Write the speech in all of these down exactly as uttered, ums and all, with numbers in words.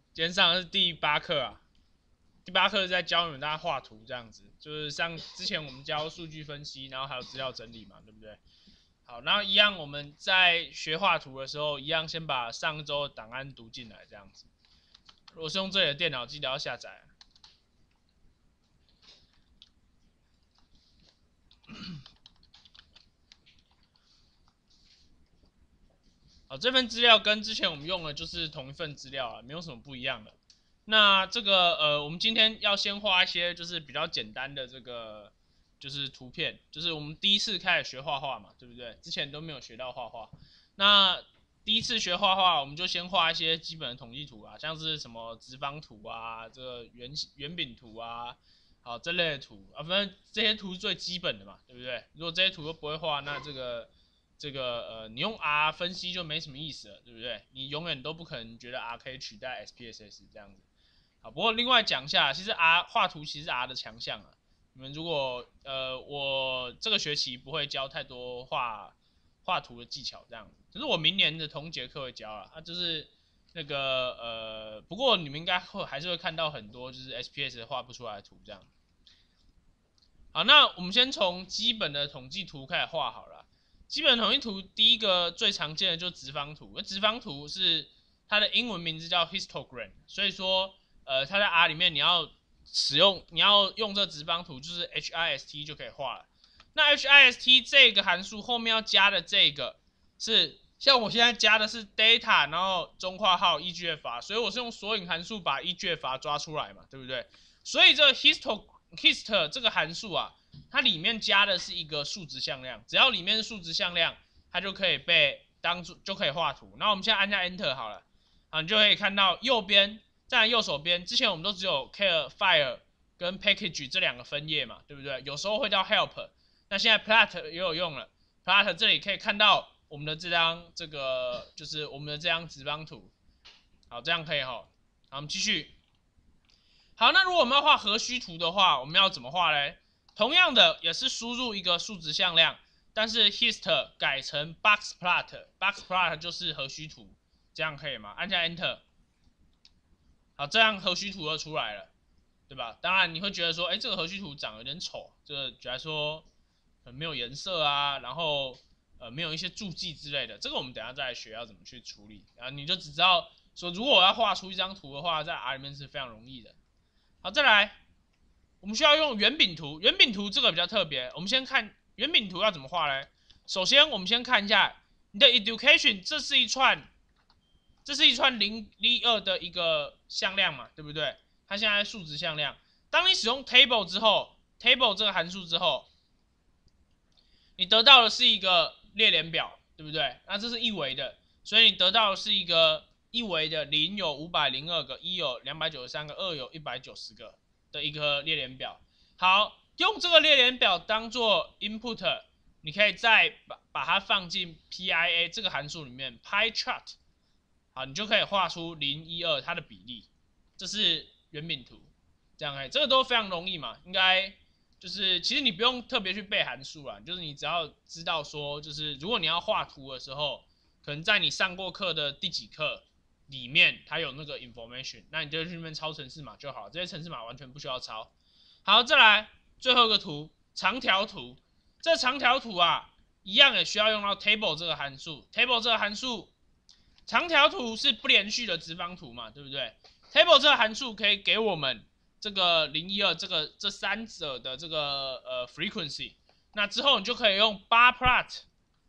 今天上的是第八课啊，第八课是在教你们大家画图这样子，就是像之前我们教数据分析，然后还有资料整理嘛，对不对？好，然后一样我们在学画图的时候，一样先把上周的档案读进来这样子。如果是用这里的电脑，记得要下载。好，这份资料跟之前我们用的就是同一份资料啊，没有什么不一样的。那这个呃，我们今天要先画一些就是比较简单的这个就是图片，就是我们第一次开始学画画嘛，对不对？之前都没有学到画画。那第一次学画画，我们就先画一些基本的统计图啊，像是什么直方图啊，这个圆圆饼图啊，好这类的图啊，反正这些图是最基本的嘛，对不对？如果这些图都不会画，那这个这个呃，你用 R 分析就没什么意思了，对不对？你永远都不可能觉得 R 可以取代 S P S S 这样子。好，不过另外讲一下，其实 R 画图其实是 R 的强项啊。你们如果呃，我这个学期不会教太多画画图的技巧这样子，只是我明年的同节课会教了啊，就是那个呃，不过你们应该会还是会看到很多就是 S P S 画不出来的图这样。好，那我们先从基本的统计图开始画好了。基本统计图第一个最常见的就是直方图，而直方图是它的英文名字叫 histogram， 所以说呃它在 R 里面你要使用你要用这直方图就是 hist 就可以画了。那 hist 这个函数后面要加的这个是像我现在加的是 data， 然后中括号 E G F R， 所以我是用索引函数把 E G F R 抓出来嘛，对不对？所以这个 histo hist 这个函数啊，它里面加的是一个数值向量，只要里面是数值向量，它就可以被当做就可以画图。然后我们现在按下 Enter 好了，啊，你就可以看到右边，在右手边，之前我们都只有 care file 跟 package 这两个分页嘛，对不对？有时候会叫 help， 那现在 plot 也有用了 ，plot 这里可以看到我们的这张这个就是我们的这张直方图，好，这样可以哈。好，我们继续。好，那如果我们要画核虚图的话，我们要怎么画呢？同样的，也是输入一个数值向量，但是 hist 改成 box plot，box plot 就是核虚图，这样可以吗？按下 Enter， 好，这样核虚图就出来了，对吧？当然你会觉得说，哎，这个核虚图长得有点丑，这个假如说没有颜色啊，然后呃没有一些注记之类的，这个我们等一下再来学要怎么去处理。然后你就只知道说，如果我要画出一张图的话，在 R 里面是非常容易的。好，再来，我们需要用圆饼图。圆饼图这个比较特别，我们先看圆饼图要怎么画呢？首先，我们先看一下你的 education， 这是一串，这是一串零一二的一个向量嘛，对不对？它现在数值向量。当你使用 table 之后 ，table 这个函数之后，你得到的是一个列联表，对不对？那这是一维的，所以你得到的是一个一维的零有五百零二个，一有两百九十三个，二有一百九十个的一个列联表。好，用这个列联表当做 input， 你可以再把把它放进 P I A 这个函数里面 ，pie chart， 好，你就可以画出零一二它的比例，这是圆饼图，这样可以，这个都非常容易嘛，应该。就是其实你不用特别去背函数啦，就是你只要知道说，就是如果你要画图的时候，可能在你上过课的第几课里面，它有那个 information， 那你就去那边抄程式码就好，这些程式码完全不需要抄。好，再来最后一个图，长条图。这长条图啊，一样也需要用到 table 这个函数。table 这个函数，长条图是不连续的直方图嘛，对不对 ？table 这个函数可以给我们这个零一二这个这三者的这个呃 frequency， 那之后你就可以用 bar plot，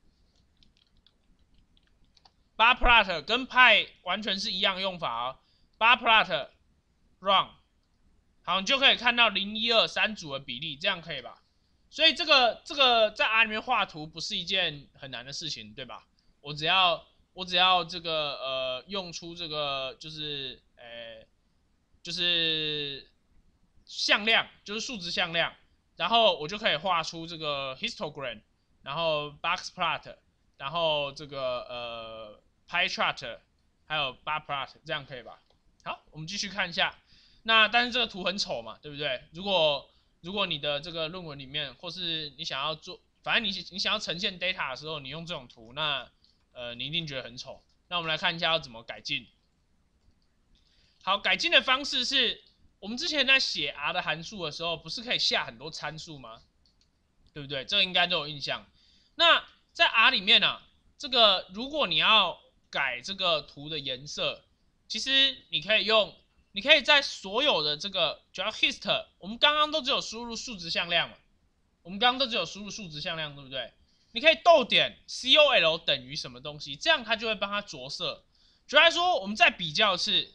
bar plot 跟派完全是一样用法哦 ，bar plot run， 好，你就可以看到零一二三组的比例，这样可以吧？所以这个这个在 R 里面画图不是一件很难的事情，对吧？我只要我只要这个呃用出这个就是呃就是向量，就是数值向量，然后我就可以画出这个 histogram， 然后 box plot， 然后这个呃 pie chart， 还有 bar plot， 这样可以吧？好，我们继续看一下。那但是这个图很丑嘛，对不对？如果如果你的这个论文里面，或是你想要做，反正你你想要呈现 data 的时候，你用这种图，那呃你一定觉得很丑。那我们来看一下要怎么改进。 好，改进的方式是我们之前在写 R 的函数的时候，不是可以下很多参数吗？对不对？这个应该都有印象。那在 R 里面呢、啊，这个如果你要改这个图的颜色，其实你可以用，你可以在所有的这个主要 hist， 我们刚刚都只有输入数值向量嘛，我们刚刚都只有输入数值向量，对不对？你可以逗点 col 等于什么东西，这样它就会帮它着色。举例来说，我们再比较是，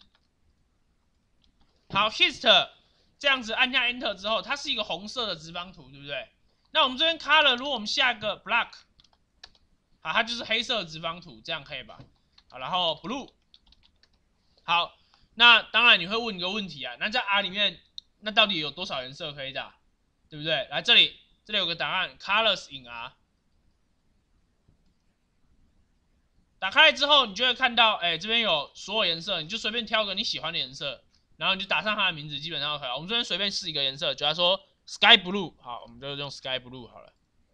好 hist 这样子按下 enter 之后，它是一个红色的直方图，对不对？那我们这边 color， 如果我们下个 black， 好，它就是黑色的直方图，这样可以吧？好，然后 blue， 好，那当然你会问一个问题啊，那在 R 里面，那到底有多少颜色可以打，对不对？来这里，这里有个答案 ，colors in R。打开来之后，你就会看到，哎，这边有所有颜色，你就随便挑个你喜欢的颜色，然后你就打上它的名字，基本上就可以了。我们这边随便试一个颜色，就来说 sky blue， 好，我们就用 sky blue 好了。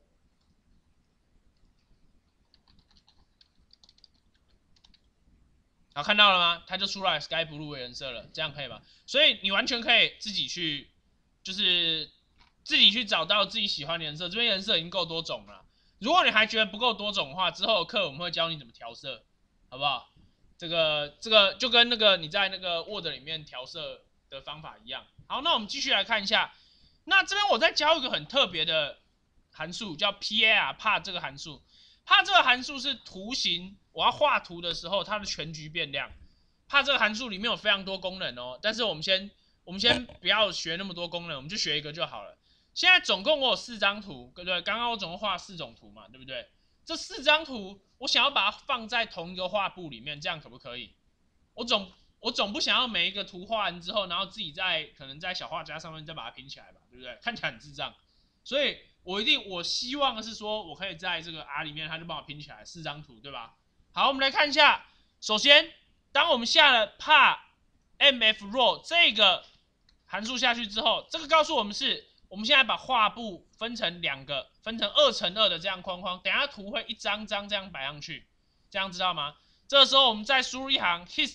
好，看到了吗？它就出来 sky blue 的颜色了，这样可以吧？所以你完全可以自己去，就是自己去找到自己喜欢的颜色。这边颜色已经够多种了。如果你还觉得不够多种的话，之后的课我们会教你怎么调色，好不好？这个这个就跟那个你在那个 Word 里面调色的方法一样。好，那我们继续来看一下。那这边我再教一个很特别的函数，叫 par， 怕这个函数。怕这个函数是图形，我要画图的时候，它的全局变量。怕这个函数里面有非常多功能哦，但是我们先我们先不要学那么多功能，我们就学一个就好了。现在总共我有四张图，对不对？刚刚我总共画四种图嘛，对不对？这四张图我想要把它放在同一个画布里面，这样可不可以？我总我总不想要每一个图画完之后，然后自己在可能在小画家上面再把它拼起来吧，对不对？看起来很智障，所以我一定我希望的是说我可以在这个 R 里面，它就帮我拼起来四张图，对吧？好，我们来看一下，首先当我们下了 par mfrow 这个函数下去之后，这个告诉我们是。我们现在把画布分成两个，分成二乘二的这样框框，等一下图会一张张这样摆上去，这样知道吗？这个时候我们再输入一行 hist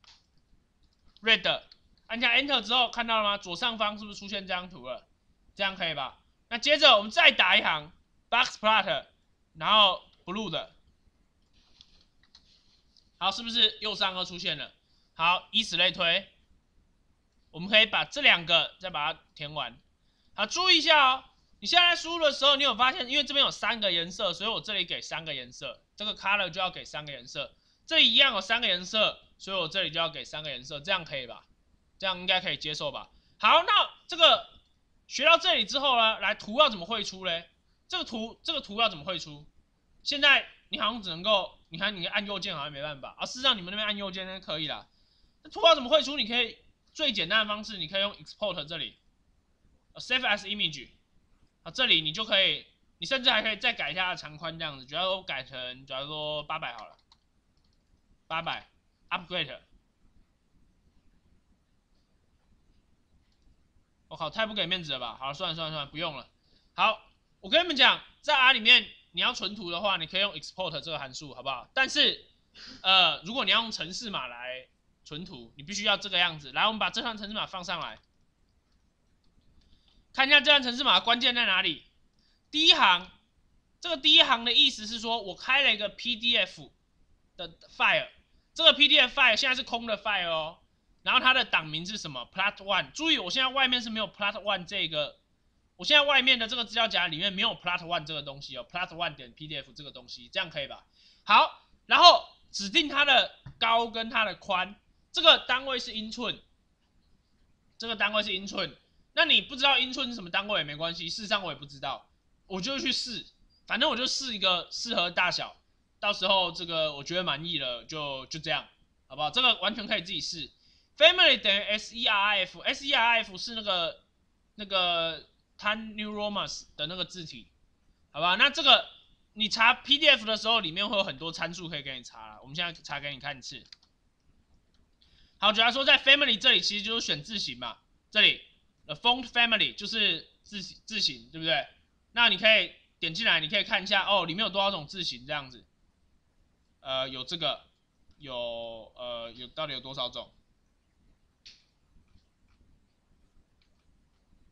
red， 按下 enter 之后，看到了吗？左上方是不是出现这张图了？这样可以吧？那接着我们再打一行 box plot， 然后 blue 的，好，是不是右上角出现了？好，以此类推，我们可以把这两个再把它填完。好，注意一下哦，你现在输入的时候，你有发现，因为这边有三个颜色，所以我这里给三个颜色，这个 color 就要给三个颜色。这里一样有三个颜色，所以我这里就要给三个颜色，这样可以吧？这样应该可以接受吧？好，那这个学到这里之后呢，来图要怎么绘出嘞？这个图这个图要怎么绘出？现在你好像只能够，你看你按右键好像没办法啊，事实上你们那边按右键那可以啦。那图要怎么绘出？你可以最简单的方式，你可以用 export 这里。Save as image， 啊，这里你就可以，你甚至还可以再改一下它的长宽这样子，主要说改成，假如说八百好了，八百 upgrade。我靠，太不给面子了吧？好了，算了算了算了，不用了。好，我跟你们讲，在 R 里面你要存图的话，你可以用 export 这个函数，好不好？但是，呃，如果你要用程式码来存图，你必须要这个样子。来，我们把这串程式码放上来。看一下这段程式码关键在哪里？第一行，这个第一行的意思是说我开了一个 P D F 的 file， 这个 P D F file 现在是空的 file 哦，然后它的档名是什么 ？plot one。注意，我现在外面是没有 plot one 这个，我现在外面的这个资料夹里面没有 plot one 这个东西哦 ，plot one 点 P D F 这个东西，这样可以吧？好，然后指定它的高跟它的宽，这个单位是英寸，这个单位是英寸。那你不知道英寸是什么单位也没关系，事实上我也不知道，我就去试，反正我就试一个适合大小，到时候这个我觉得满意了就就这样，好不好？这个完全可以自己试。Family 等于 serif，serif 是那个那个 Times New Roman 的那个字体，好吧？那这个你查 P D F 的时候，里面会有很多参数可以给你查，我们现在查给你看一次。好，主要说在 Family 这里其实就是选字型嘛，这里。The font family 就是字字型，对不对？那你可以点进来，你可以看一下哦，里面有多少种字型这样子。呃，有这个，有呃有到底有多少种？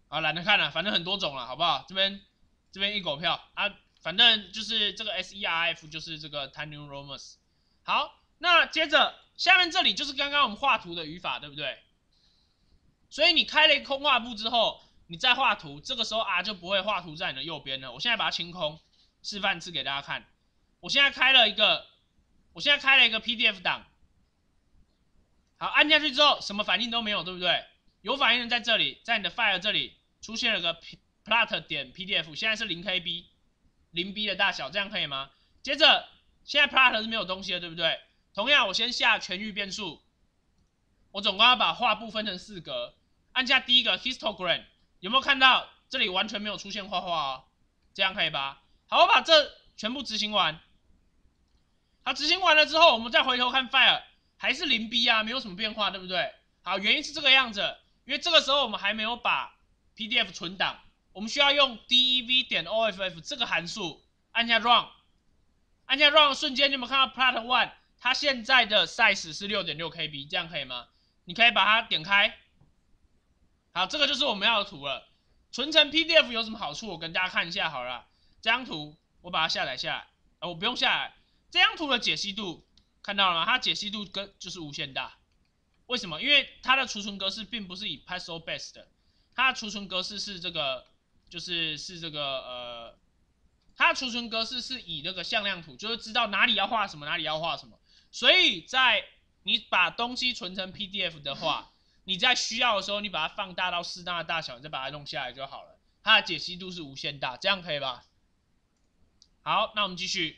啊，懒得看了，反正很多种了，好不好？这边这边一狗票啊，反正就是这个 S E R F 就是这个 Tiny Romus。好，那接着下面这里就是刚刚我们画图的语法，对不对？所以你开了一个空画布之后，你再画图，这个时候 R 就不会画图在你的右边了。我现在把它清空，示范一次给大家看。我现在开了一个，我现在开了一个 P D F 档。好，按下去之后什么反应都没有，对不对？有反应的在这里，在你的 file 这里出现了个 plot 点 P D F， 现在是 零 K B， 零 B 的大小，这样可以吗？接着现在 plot 是没有东西的，对不对？同样，我先下全域变数，我总共要把画布分成四格，按下第一个 histogram， 有没有看到这里完全没有出现画画哦？这样可以吧？好，我把这全部执行完。好，执行完了之后，我们再回头看 file， 还是 零 B 啊，没有什么变化，对不对？好，原因是这个样子，因为这个时候我们还没有把 P D F 存档，我们需要用 dev 点 off 这个函数，按下 run， 按下 run 瞬间，你有没有看到 plot one 它现在的 size 是 六点六 K B， 这样可以吗？你可以把它点开。好，这个就是我们要的图了。存成 P D F 有什么好处？我跟大家看一下好了。这张图我把它下载下来，啊，我不用下来。这张图的解析度看到了吗？它解析度跟就是无限大。为什么？因为它的储存格式并不是以 Paso Base 的，它的储存格式是这个，就是是这个呃，它的储存格式是以那个向量图，就是知道哪里要画什么，哪里要画什么。所以在你把东西存成 P D F 的话，你在需要的时候，你把它放大到适当的大小，你再把它弄下来就好了。它的解析度是无限大，这样可以吧？好，那我们继续。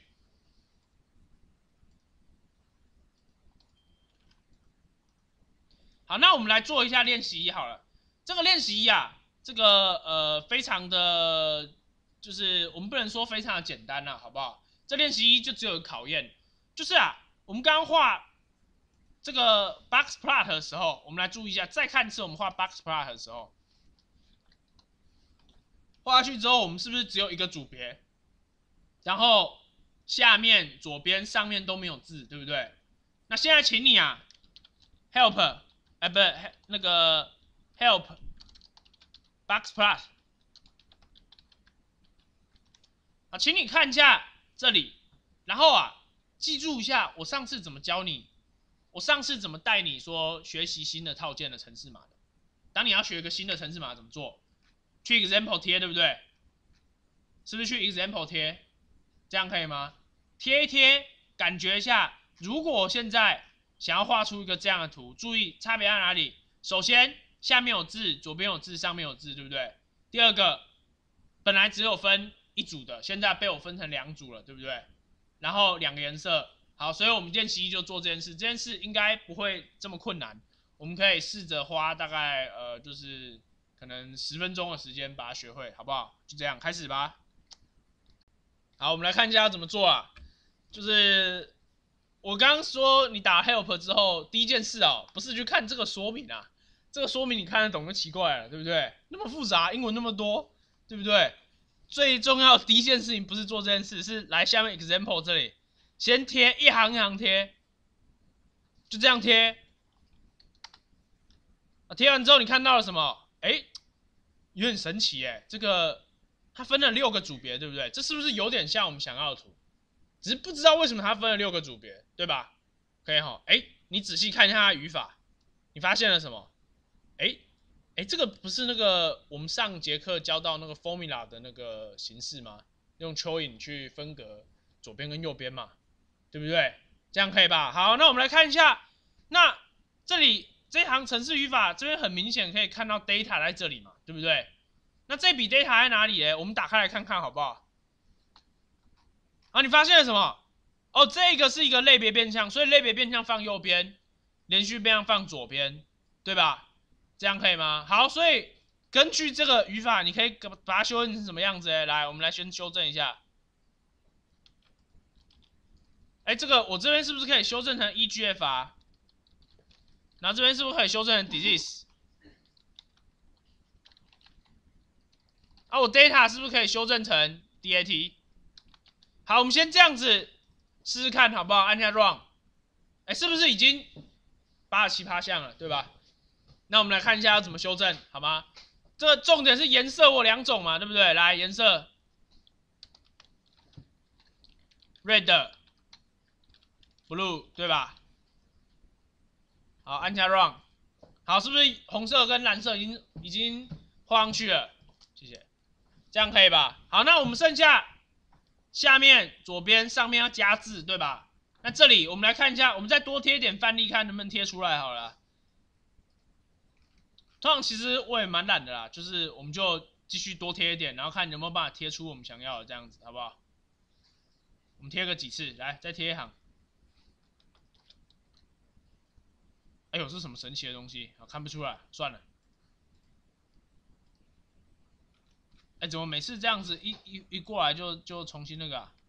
好，那我们来做一下练习一好了。这个练习一啊，这个呃非常的，就是我们不能说非常的简单啦，好不好？这练习一就只有一个考验，就是啊，我们刚刚画这个 box plot 的时候，我们来注意一下，再看一次我们画 box plot 的时候，画下去之后，我们是不是只有一个组别？然后下面、左边、上面都没有字，对不对？那现在请你啊 ，help。哎，不是那个 help box plot 啊，请你看一下这里，然后啊，记住一下我上次怎么教你，我上次怎么带你说学习新的套件的程式码的。当你要学一个新的程式码怎么做，去 example 贴，对不对？是不是去 example 贴？这样可以吗？贴一贴，感觉一下，如果我现在想要画出一个这样的图，注意差别在哪里？首先，下面有字，左边有字，上面有字，对不对？第二个，本来只有分一组的，现在被我分成两组了，对不对？然后两个颜色，好，所以我们练习一就做这件事，这件事应该不会这么困难，我们可以试着花大概呃，就是可能十分钟的时间把它学会，好不好？就这样，开始吧。好，我们来看一下要怎么做啊，就是。我刚刚说你打 help 之后，第一件事哦，不是去看这个说明啊，这个说明你看得懂就奇怪了，对不对？那么复杂，英文那么多，对不对？最重要的第一件事情不是做这件事，是来下面 example 这里，先贴一行一行贴，就这样贴。啊，贴完之后你看到了什么？哎，有点神奇哎，这个它分了六个组别，对不对？这是不是有点像我们想要的图？只是不知道为什么它分了六个组别，对吧？可以哈，哎，你仔细看一下它的语法，你发现了什么？哎，哎，这个不是那个我们上节课教到那个 formula 的那个形式吗？用蚯蚓去分隔左边跟右边嘛，对不对？这样可以吧？好，那我们来看一下，那这里这行程式语法这边很明显可以看到 data 在这里嘛，对不对？那这笔 data 在哪里呢？我们打开来看看好不好？好，你发现了什么？哦，这个是一个类别变项，所以类别变项放右边，连续变项放左边，对吧？这样可以吗？好，所以根据这个语法，你可以把它修正成什么样子？来，我们来先修正一下。哎，这个我这边是不是可以修正成 E G F R？ 然后这边是不是可以修正成 disease？ 啊，我 data 是不是可以修正成 D A T？ 好，我们先这样子试试看，好不好？按下 run， 哎，是不是已经八十七趴像了，对吧？那我们来看一下要怎么修正，好吗？ 这个重点是颜色，我两种嘛，对不对？来，颜色 ，red、blue， 对吧？好，按下 run。好，是不是红色跟蓝色已经已经画上去了？谢谢，这样可以吧？好，那我们剩下下面左边上面要加字，对吧？那这里我们来看一下，我们再多贴一点范例，看能不能贴出来好了。通常其实我也蛮懒的啦，就是我们就继续多贴一点，然后看有没有办法贴出我们想要的这样子，好不好？我们贴个几次，来再贴一行。哎呦，这是什么神奇的东西？看不出来，算了。哎，怎么每次这样子一一一过来就就重新那个、啊？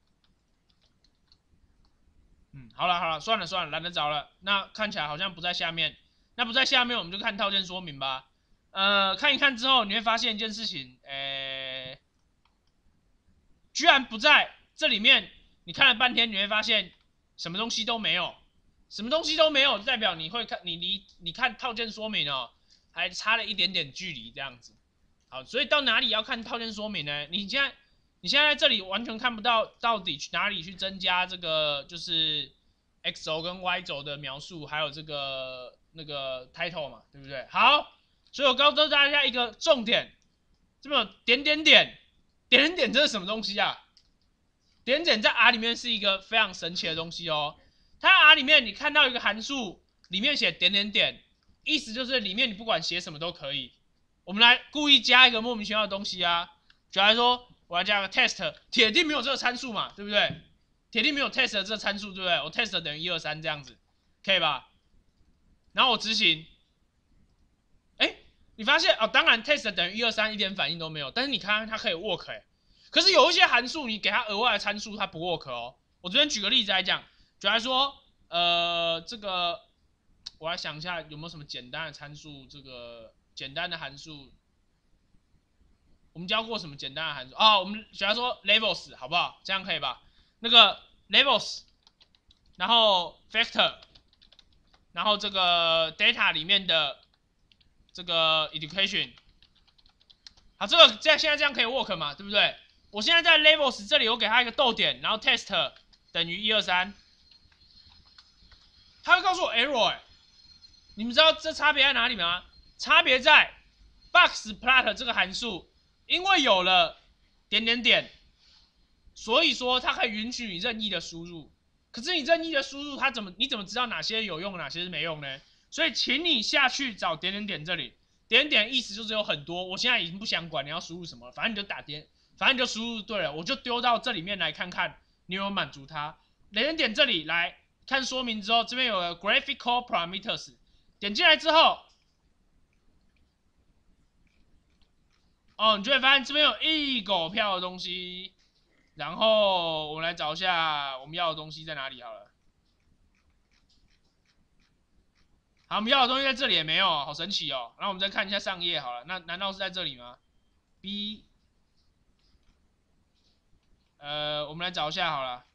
嗯，好了好了，算了算了，懒得找了。那看起来好像不在下面，那不在下面，我们就看套件说明吧。呃，看一看之后，你会发现一件事情，诶，居然不在这里面。你看了半天，你会发现什么东西都没有，什么东西都没有，代表你会看，你离你看套件说明哦，还差了一点点距离这样子。好，所以到哪里要看套件说明呢？你现在你现在在这里完全看不到到底去哪里去增加这个就是 x 轴跟 y 轴的描述，还有这个那个 title 嘛，对不对？好，所以我告诉大家一个重点，这边有点点点点点点，这是什么东西啊？点点在 R 里面是一个非常神奇的东西哦。它 R 里面你看到一个函数里面写点点点，意思就是里面你不管写什么都可以。我们来故意加一个莫名其妙的东西啊，举例说，我要加个 test， 铁定没有这个参数嘛，对不对？铁定没有 test 的这个参数，对不对？我 test 等于一二三这样子，可以吧？然后我执行，哎，你发现哦，当然 test 等于一二三一点反应都没有，但是你看它可以 work 哎。可是有一些函数你给它额外的参数，它不 work 哦。我这边举个例子来讲，举例说，呃，这个我来想一下有没有什么简单的参数，这个简单的函数。我们教过什么简单的函数啊、哦？我们举例说 levels 好不好？这样可以吧？那个 levels， 然后 factor， 然后这个 data 里面的这个 education， 好，这个在现在这样可以 work 嘛？对不对？我现在在 levels 这里，我给它一个逗点，然后 test 等于一二三，它会告诉我 error 哎、欸，你们知道这差别在哪里吗？差别在 boxplot 这个函数。因为有了点点点，所以说它可以允许你任意的输入。可是你任意的输入，它怎么你怎么知道哪些有用，哪些是没用呢？所以请你下去找点点点这里，点点点意思就是有很多。我现在已经不想管你要输入什么了，反正你就打点，反正你就输入对了，我就丢到这里面来看看你有没有满足它。点点点这里来看说明之后，这边有个 graphical parameters， 点进来之后。哦，你就会发现这边有一狗票的东西，然后我们来找一下我们要的东西在哪里好了。好，我们要的东西在这里也没有，好神奇哦。然后我们再看一下上页好了，那难道是在这里吗 ？B， 呃，我们来找一下好了。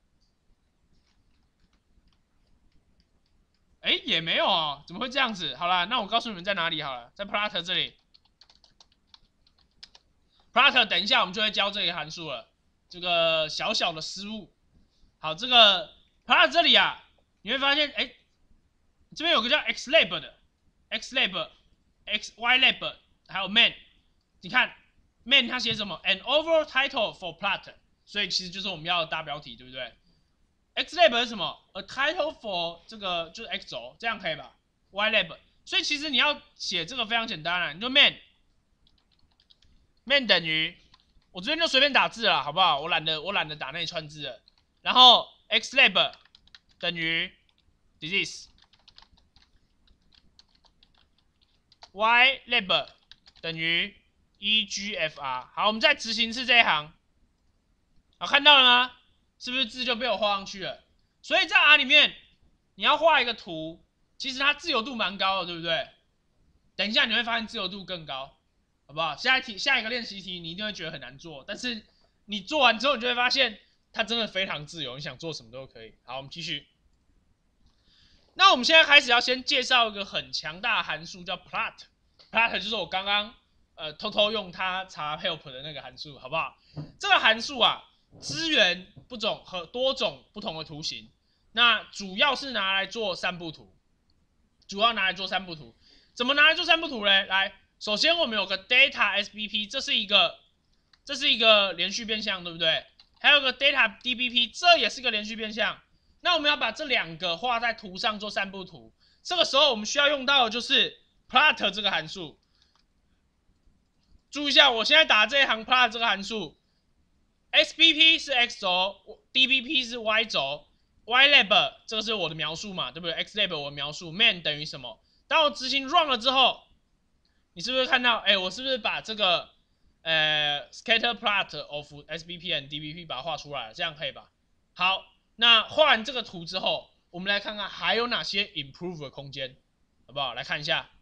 哎，也没有哦，怎么会这样子？好了，那我告诉你们在哪里好了，在 plot 这里。plot 等一下我们就会教这个函数了，这个小小的失误。好，这个 plot 这里啊，你会发现，哎，这边有个叫 xlab 的 ，xlab、xylab 还有 main， 你看 main 它写什么 ？an overall title for plot， 所以其实就是我们要的大标题，对不对 ？xlab 是什么 ？a title for 这个就是 x 轴，这样可以吧 ？ylab， 所以其实你要写这个非常简单了，你就 main。main 等于，我这边就随便打字了，好不好？我懒得我懒得打那一串字了。然后 xlab 等于 disease，ylab 等于 egfr。好，我们再执行一次这一行。好，看到了吗？是不是字就被我画上去了？所以在 R 里面，你要画一个图，其实它自由度蛮高的，对不对？等一下你会发现自由度更高。好不好？下一题，下一个练习题，你一定会觉得很难做，但是你做完之后，你就会发现它真的非常自由，你想做什么都可以。好，我们继续。那我们现在开始要先介绍一个很强大的函数，叫 plot。plot 就是我刚刚呃偷偷用它查 help 的那个函数，好不好？这个函数啊，支援不种和多种不同的图形，那主要是拿来做散布图，主要拿来做散布图。怎么拿来做散布图呢？来，首先我们有个 data S B P， 这是一个这是一个连续变项，对不对？还有个 data D B P， 这也是个连续变项。那我们要把这两个画在图上做散布图，这个时候我们需要用到的就是 plot 这个函数。注意一下，我现在打这一行 plot 这个函数 ，S B P 是 x 轴 ，D B P 是 y 轴 ，ylab 这个是我的描述嘛，对不对 ？xlab 我的描述 ，main 等于什么？当我执行 run 了之后，你是不是看到？哎，我是不是把这个呃 scatter plot of S B P and D B P 把它画出来了？这样可以吧？好，那画完这个图之后，我们来看看还有哪些 improve 的空间，好不好？来看一下。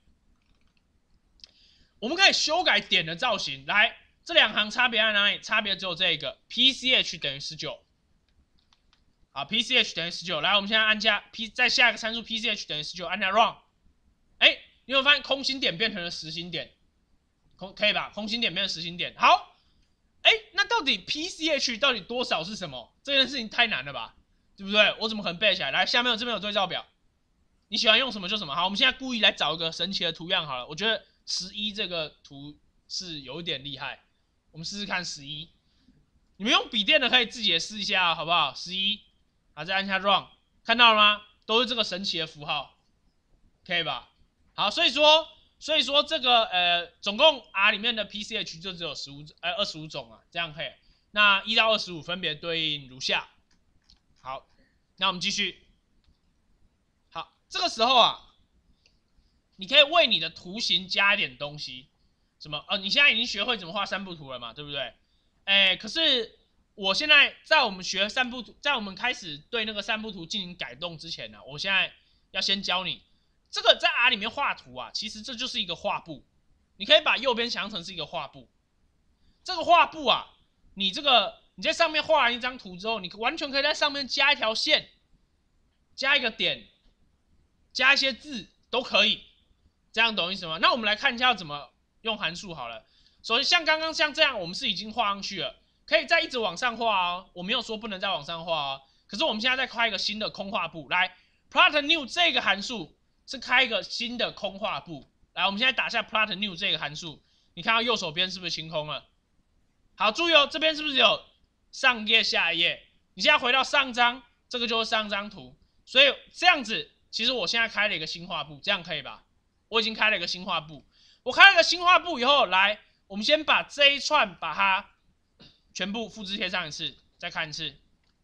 我们可以修改点的造型，来，这两行差别在哪里？差别只有这个 P C H 等于十九，好 ，P C H 等于十九，来，我们现在按下 P， 再下一个参数 P C H 等于十九，按下 run， 哎，你有发现空心点变成了实心点，空可以吧？空心点变成实心点，好，哎，那到底 P C H 到底多少是什么？这件事情太难了吧，对不对？我怎么可能背起来？来，下面有这边有对照表，你喜欢用什么就什么。好，我们现在故意来找一个神奇的图样好了，我觉得。十一这个图是有一点厉害，我们试试看十一。你们用笔电的可以自己也试一下，好不好？十一，好，再按下 run， 看到了吗？都是这个神奇的符号，可以吧？好，所以说，所以说这个呃，总共 R 里面的 P C H 就只有十五呃二十五种啊，这样可以。那一到二十五分别对应如下。好，那我们继续。好，这个时候啊。你可以为你的图形加一点东西，什么？呃，你现在已经学会怎么画散布图了嘛，对不对？哎，可是我现在在我们学散布图，在我们开始对那个散布图进行改动之前呢、啊，我现在要先教你，这个在 R 里面画图啊，其实这就是一个画布，你可以把右边想象成是一个画布。这个画布啊，你这个你在上面画完一张图之后，你完全可以在上面加一条线，加一个点，加一些字都可以。这样懂意思吗？那我们来看一下要怎么用函数好了。首先像刚刚像这样，我们是已经画上去了，可以再一直往上画哦。我没有说不能再往上画哦。可是我们现在再开一个新的空画布，来 plot new 这个函数是开一个新的空画布。来，我们现在打下 plot new 这个函数，你看到右手边是不是清空了？好，注意哦，这边是不是有上页下一页？你现在回到上张，这个就是上张图。所以这样子，其实我现在开了一个新画布，这样可以吧？我已经开了一个新画布，我开了个新画布以后，来，我们先把这一串把它全部复制贴上一次，再看一次。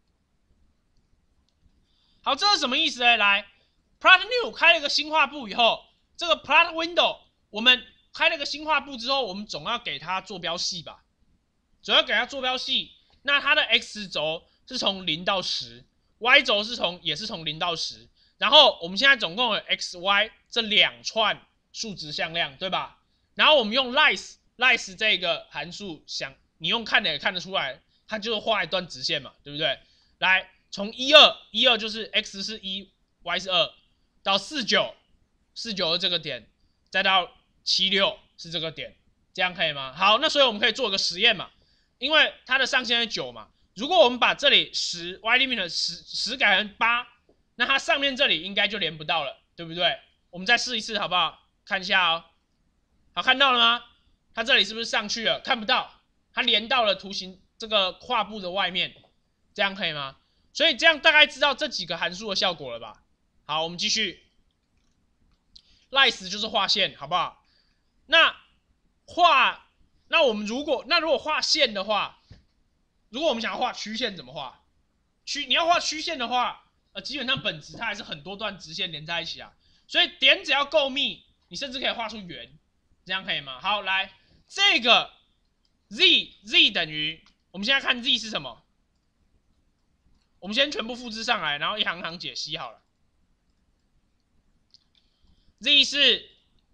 好，这是什么意思呢？来 ，plot new 开了一个新画布以后，这个 plot window 我们开了一个新画布之后，我们总要给它坐标系吧？总要给它坐标系，那它的 x 轴是从零到十 ，y 轴是从也是从零到十。然后我们现在总共有 x、y 这两串数值向量，对吧？然后我们用 lice lice 这个函数，想你用看的也看得出来，它就是画一段直线嘛，对不对？来，从一二一二就是 x 是一 ，y 是二，到四九四九是这个点，再到七六是这个点，这样可以吗？好，那所以我们可以做个实验嘛，因为它的上限是九嘛，如果我们把这里十 y limit 的十十改成八。那它上面这里应该就连不到了，对不对？我们再试一次好不好？看一下哦。好，看到了吗？它这里是不是上去了？看不到，它连到了图形这个画布的外面，这样可以吗？所以这样大概知道这几个函数的效果了吧？好，我们继续。lice 就是画线，好不好？那画，那我们如果那如果画线的话，如果我们想要画曲线怎么画？曲你要画曲线的话。呃，基本上本质它还是很多段直线连在一起啊，所以点只要够密，你甚至可以画出圆，这样可以吗？好，来，这个 z z 等于，我们现在看 z 是什么？我们先全部复制上来，然后一行行解析好了。z 是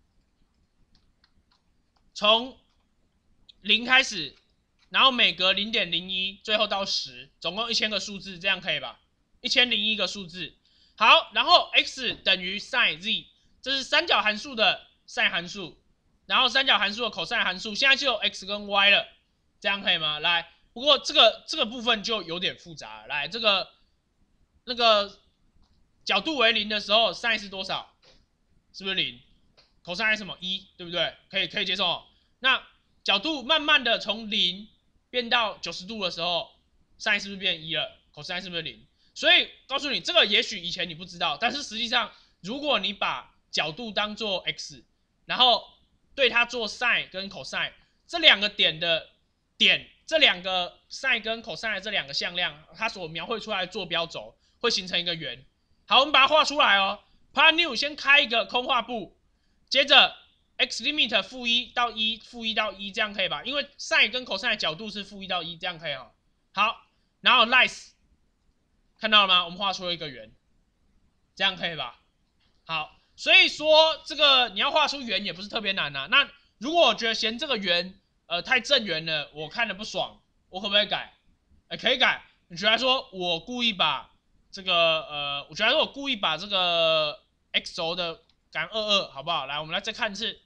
从零开始，然后每隔 零点零一，最后到十，总共一千个数字，这样可以吧？一千零一个数字，好，然后 x 等于 sin z， 这是三角函数的 sin 函数， 然后三角函数的 cos 函数，现在就有 x 跟 y 了，这样可以吗？来，不过这个这个部分就有点复杂了。来，这个那个角度为零的时候 sin 是多少？是不是零 ？cos 什么一，对不对？可以可以接受、哦。那角度慢慢的从零变到九十度的时候 ，sin 是不是变一了 ？cos 是不是零？所以告诉你，这个也许以前你不知道，但是实际上，如果你把角度当做 x， 然后对它做 sin 跟 cos 这两个点的点，这两个 sin 跟 cos 这两个向量，它所描绘出来的坐标轴会形成一个圆。好，我们把它画出来哦。Part new 先开一个空画布，接着 x limit 负一到一，负一到一，这样可以吧？因为 sin 跟 cos 的角度是负一到一，这样可以哦。好，然后 line 看到了吗？我们画出了一个圆，这样可以吧？好，所以说这个你要画出圆也不是特别难啊。那如果我觉得嫌这个圆呃太正圆了，我看的不爽，我可不可以改？哎，可以改。你觉得说我故意把这个呃，我觉得说我故意把这个 x 轴的改二二，好不好？来，我们来再看一次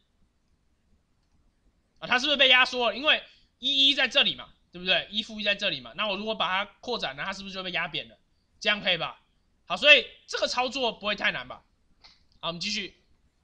啊，它是不是被压缩了？因为一一在这里嘛，对不对？一负一在这里嘛，那我如果把它扩展了，它是不是就被压扁了？这样可以吧？好，所以这个操作不会太难吧？好，我们继续。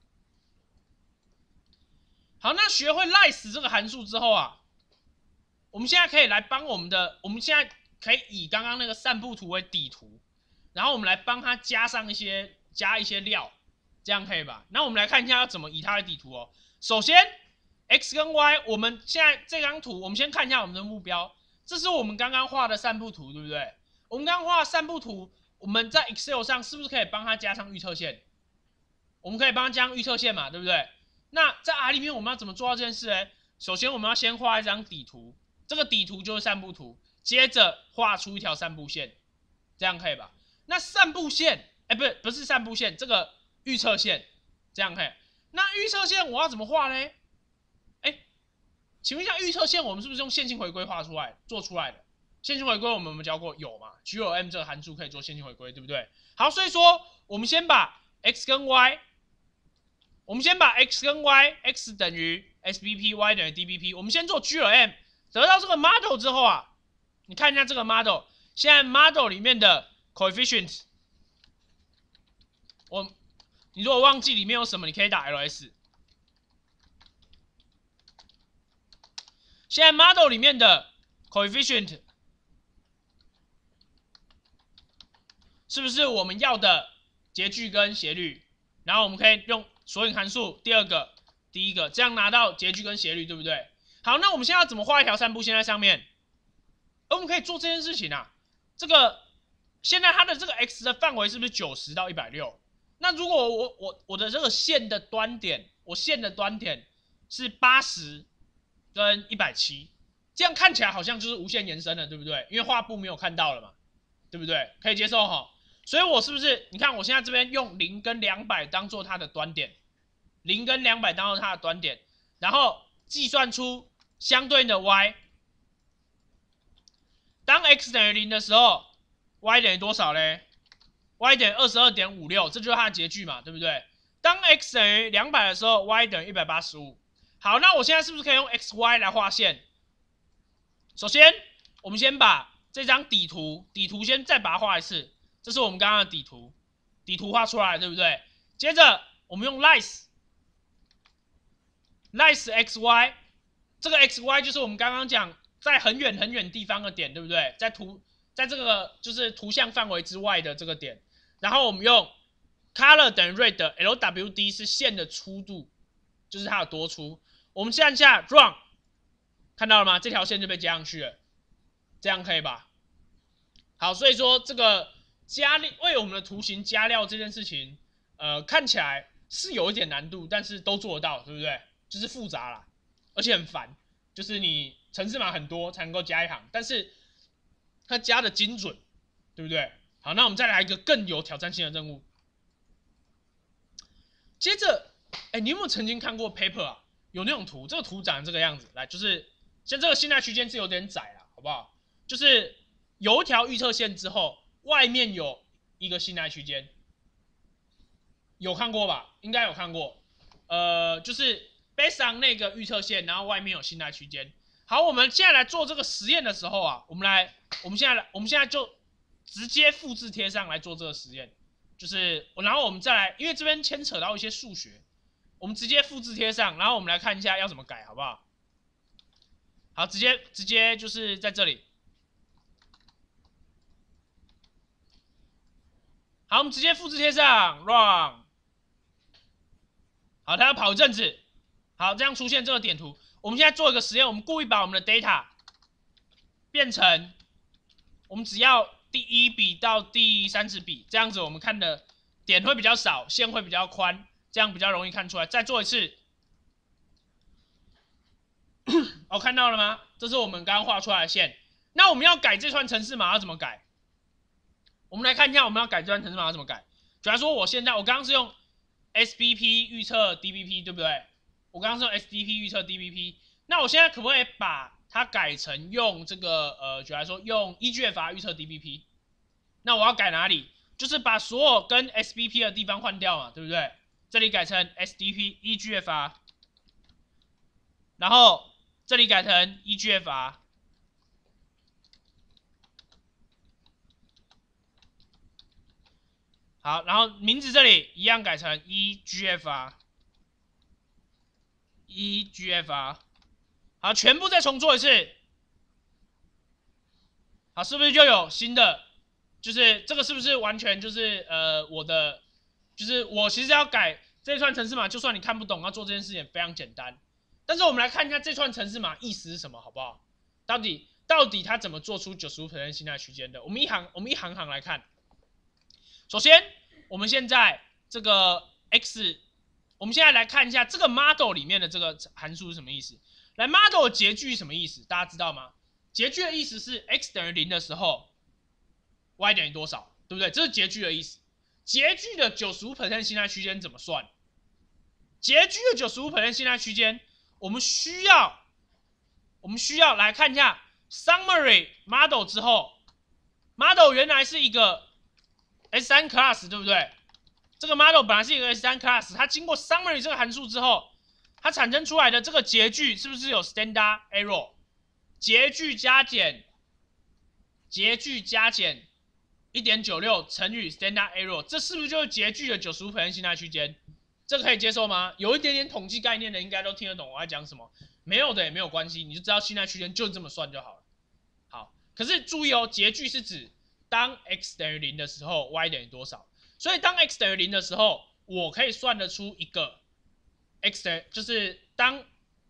好，那学会 line 这个函数之后啊，我们现在可以来帮我们的，我们现在可以以刚刚那个散布图为底图，然后我们来帮它加上一些加一些料，这样可以吧？那我们来看一下要怎么以它为底图哦。首先 ，x 跟 y， 我们现在这张图，我们先看一下我们的目标，这是我们刚刚画的散布图，对不对？我们刚刚画的散布图，我们在 Excel 上是不是可以帮它加上预测线？我们可以帮它加上预测线嘛，对不对？那在 R 里面我们要怎么做到这件事呢？首先我们要先画一张底图，这个底图就是散布图，接着画出一条散布线，这样可以吧？那散布线，哎，不是不是散布线，这个预测线，这样可以。那预测线我要怎么画呢？哎，请问一下，预测线我们是不是用线性回归画出来做出来的？线性回归我们有没有教过？有嘛 ？G O M 这个函数可以做线性回归，对不对？好，所以说我们先把 x 跟 y， 我们先把 x 跟 y，x 等于 S B P，y 等于 D B P， 我们先做 G O M， 得到这个 model 之后啊，你看一下这个 model， 现在 model 里面的 coefficient， 我你如果忘记里面有什么，你可以打 L S。现在 model 里面的 coefficient 是不是我们要的截距跟斜率？然后我们可以用索引函数第二个、第一个，这样拿到截距跟斜率，对不对？好，那我们现在要怎么画一条散布线在上面？而我们可以做这件事情啊。这个现在它的这个 x 的范围是不是九十到一百六？那如果我我我的这个线的端点，我线的端点是八十跟一百七，这样看起来好像就是无限延伸了，对不对？因为画布没有看到了嘛，对不对？可以接受哈。所以我是不是你看我现在这边用零跟两百当做它的端点，零跟两百当做它的端点，然后计算出相对应的 y。当 x 等于零的时候 ，y 等于多少呢？ y 等于 二十二点五六， 这就是它的截距嘛，对不对？当 x 等于两百的时候 ，y 等于一百八十五。好，那我现在是不是可以用 x、y 来画线？首先，我们先把这张底图，底图先再把它画一次，这是我们刚刚的底图，底图画出来，对不对？接着我们用 line，line xy， 这个 xy 就是我们刚刚讲在很远很远地方的点，对不对？在图在这个就是图像范围之外的这个点，然后我们用 color 等于 red，L W D 是线的粗度，就是它有多粗。我们按下 run， 看到了吗？这条线就被加上去了，这样可以吧？好，所以说这个加为我们的图形加料这件事情，呃，看起来是有一点难度，但是都做得到，对不对？就是复杂啦，而且很烦，就是你程式码很多才能够加一行，但是它加的精准，对不对？好，那我们再来一个更有挑战性的任务。接着，哎，你有没有曾经看过 paper 啊？有那种图，这个图长成这个样子，来，就是像这个信赖区间是有点窄啦，好不好？就是有一条预测线之后，外面有一个信赖区间，有看过吧？应该有看过。呃，就是 based on 那个预测线，然后外面有信赖区间。好，我们现在来做这个实验的时候啊，我们来，我们现在来，我们现在就直接复制贴上来做这个实验，就是然后我们再来，因为这边牵扯到一些数学，我们直接复制贴上，然后我们来看一下要怎么改，好不好？好，直接直接就是在这里。好，我们直接复制贴上 ，run。好，它要跑一阵子。好，这样出现这个点图。我们现在做一个实验，我们故意把我们的 data 变成，我们只要第一笔到第三十笔，这样子我们看的点会比较少，线会比较宽，这样比较容易看出来。再做一次。哦，看到了吗？这是我们刚刚画出来的线。那我们要改这串程式码要怎么改？我们来看一下我们要改这串程式码要怎么改。假如说我现在我刚刚是用 S B P 预测 D B P， 对不对？我刚刚是用 S B P 预测 D B P， 那我现在可不可以把它改成用这个呃，举例说用 E G F R 预测 D B P？ 那我要改哪里？就是把所有跟 S B P 的地方换掉嘛，对不对？这里改成 S D P E G F R， 然后这里改成 E G F R。好，然后名字这里一样改成 E G F R。E G F R， 好，全部再重做一次，好，是不是就有新的？就是这个是不是完全就是呃我的，就是我其实要改这串程式码，就算你看不懂，要做这件事情非常简单。但是我们来看一下这串程式码意思是什么，好不好？到底到底它怎么做出 百分之九十五 信赖区间的？我们一行我们一行行来看。首先，我们现在这个 x。我们现在来看一下这个 model 里面的这个函数是什么意思。来 ，model 的截距是什么意思？大家知道吗？截距的意思是 x 等于零的时候 ，y 等于多少，对不对？这是截距的意思。截距的 百分之九十五 信赖区间怎么算？截距的 百分之九十五 信赖区间，我们需要，我们需要来看一下 summary model 之后 ，model 原来是一个 S 三 class， 对不对？这个 model 本来是一个 S 三 class， 它经过 summary 这个函数之后，它产生出来的这个截距是不是有 standard error？ 截距加减，截距加减 一点九六 乘以 standard error， 这是不是就是截距的 百分之九十五 信赖区间？这个可以接受吗？有一点点统计概念的应该都听得懂我在讲什么，没有的也没有关系，你就知道信赖区间就这么算就好了。好，可是注意哦，截距是指当 x 等于零的时候 y 等于多少？所以当 x 等于零的时候，我可以算得出一个 x 等于，就是当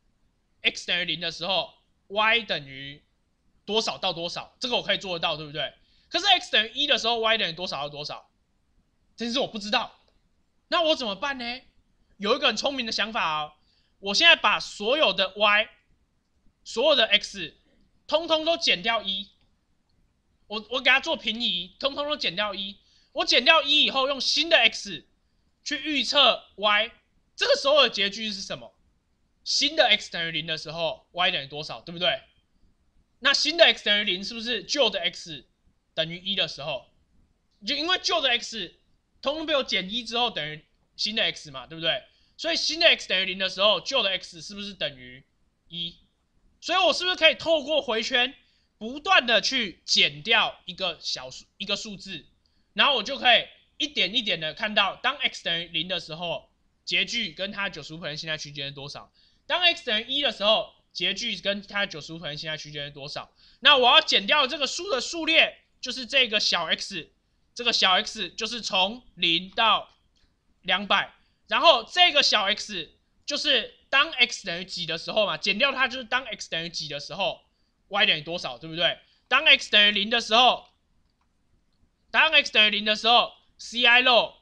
x 等于零的时候 ，y 等于多少到多少，这个我可以做得到，对不对？可是 x 等于一的时候 ，y 等于多少到多少，这件事我不知道。那我怎么办呢？有一个很聪明的想法哦，我现在把所有的 y， 所有的 x， 通通都减掉一，我我给它做平移，通通都减掉一。我减掉一以后，用新的 x 去预测 y， 这个时候的截距是什么？新的 x 等于零的时候 ，y 等于多少，对不对？那新的 x 等于零是不是旧的 x 等于一的时候？就因为旧的 x 通通被我减一之后等于新的 x 嘛，对不对？所以新的 x 等于零的时候，旧的 x 是不是等于一？所以我是不是可以透过回圈不断的去减掉一个小数一个数字？然后我就可以一点一点的看到，当 x 等于零的时候，截距跟它 百分之九十五 信赖区间是多少？当 x 等于一的时候，截距跟它 百分之九十五 信赖区间是多少？那我要减掉这个数的数列，就是这个小 x， 这个小 x 就是从零到两百，然后这个小 x 就是当 x 等于几的时候嘛，减掉它就是当 x 等于几的时候 ，y 等于多少，对不对？当 x 等于零的时候。当 x 等于零的时候 ，ci low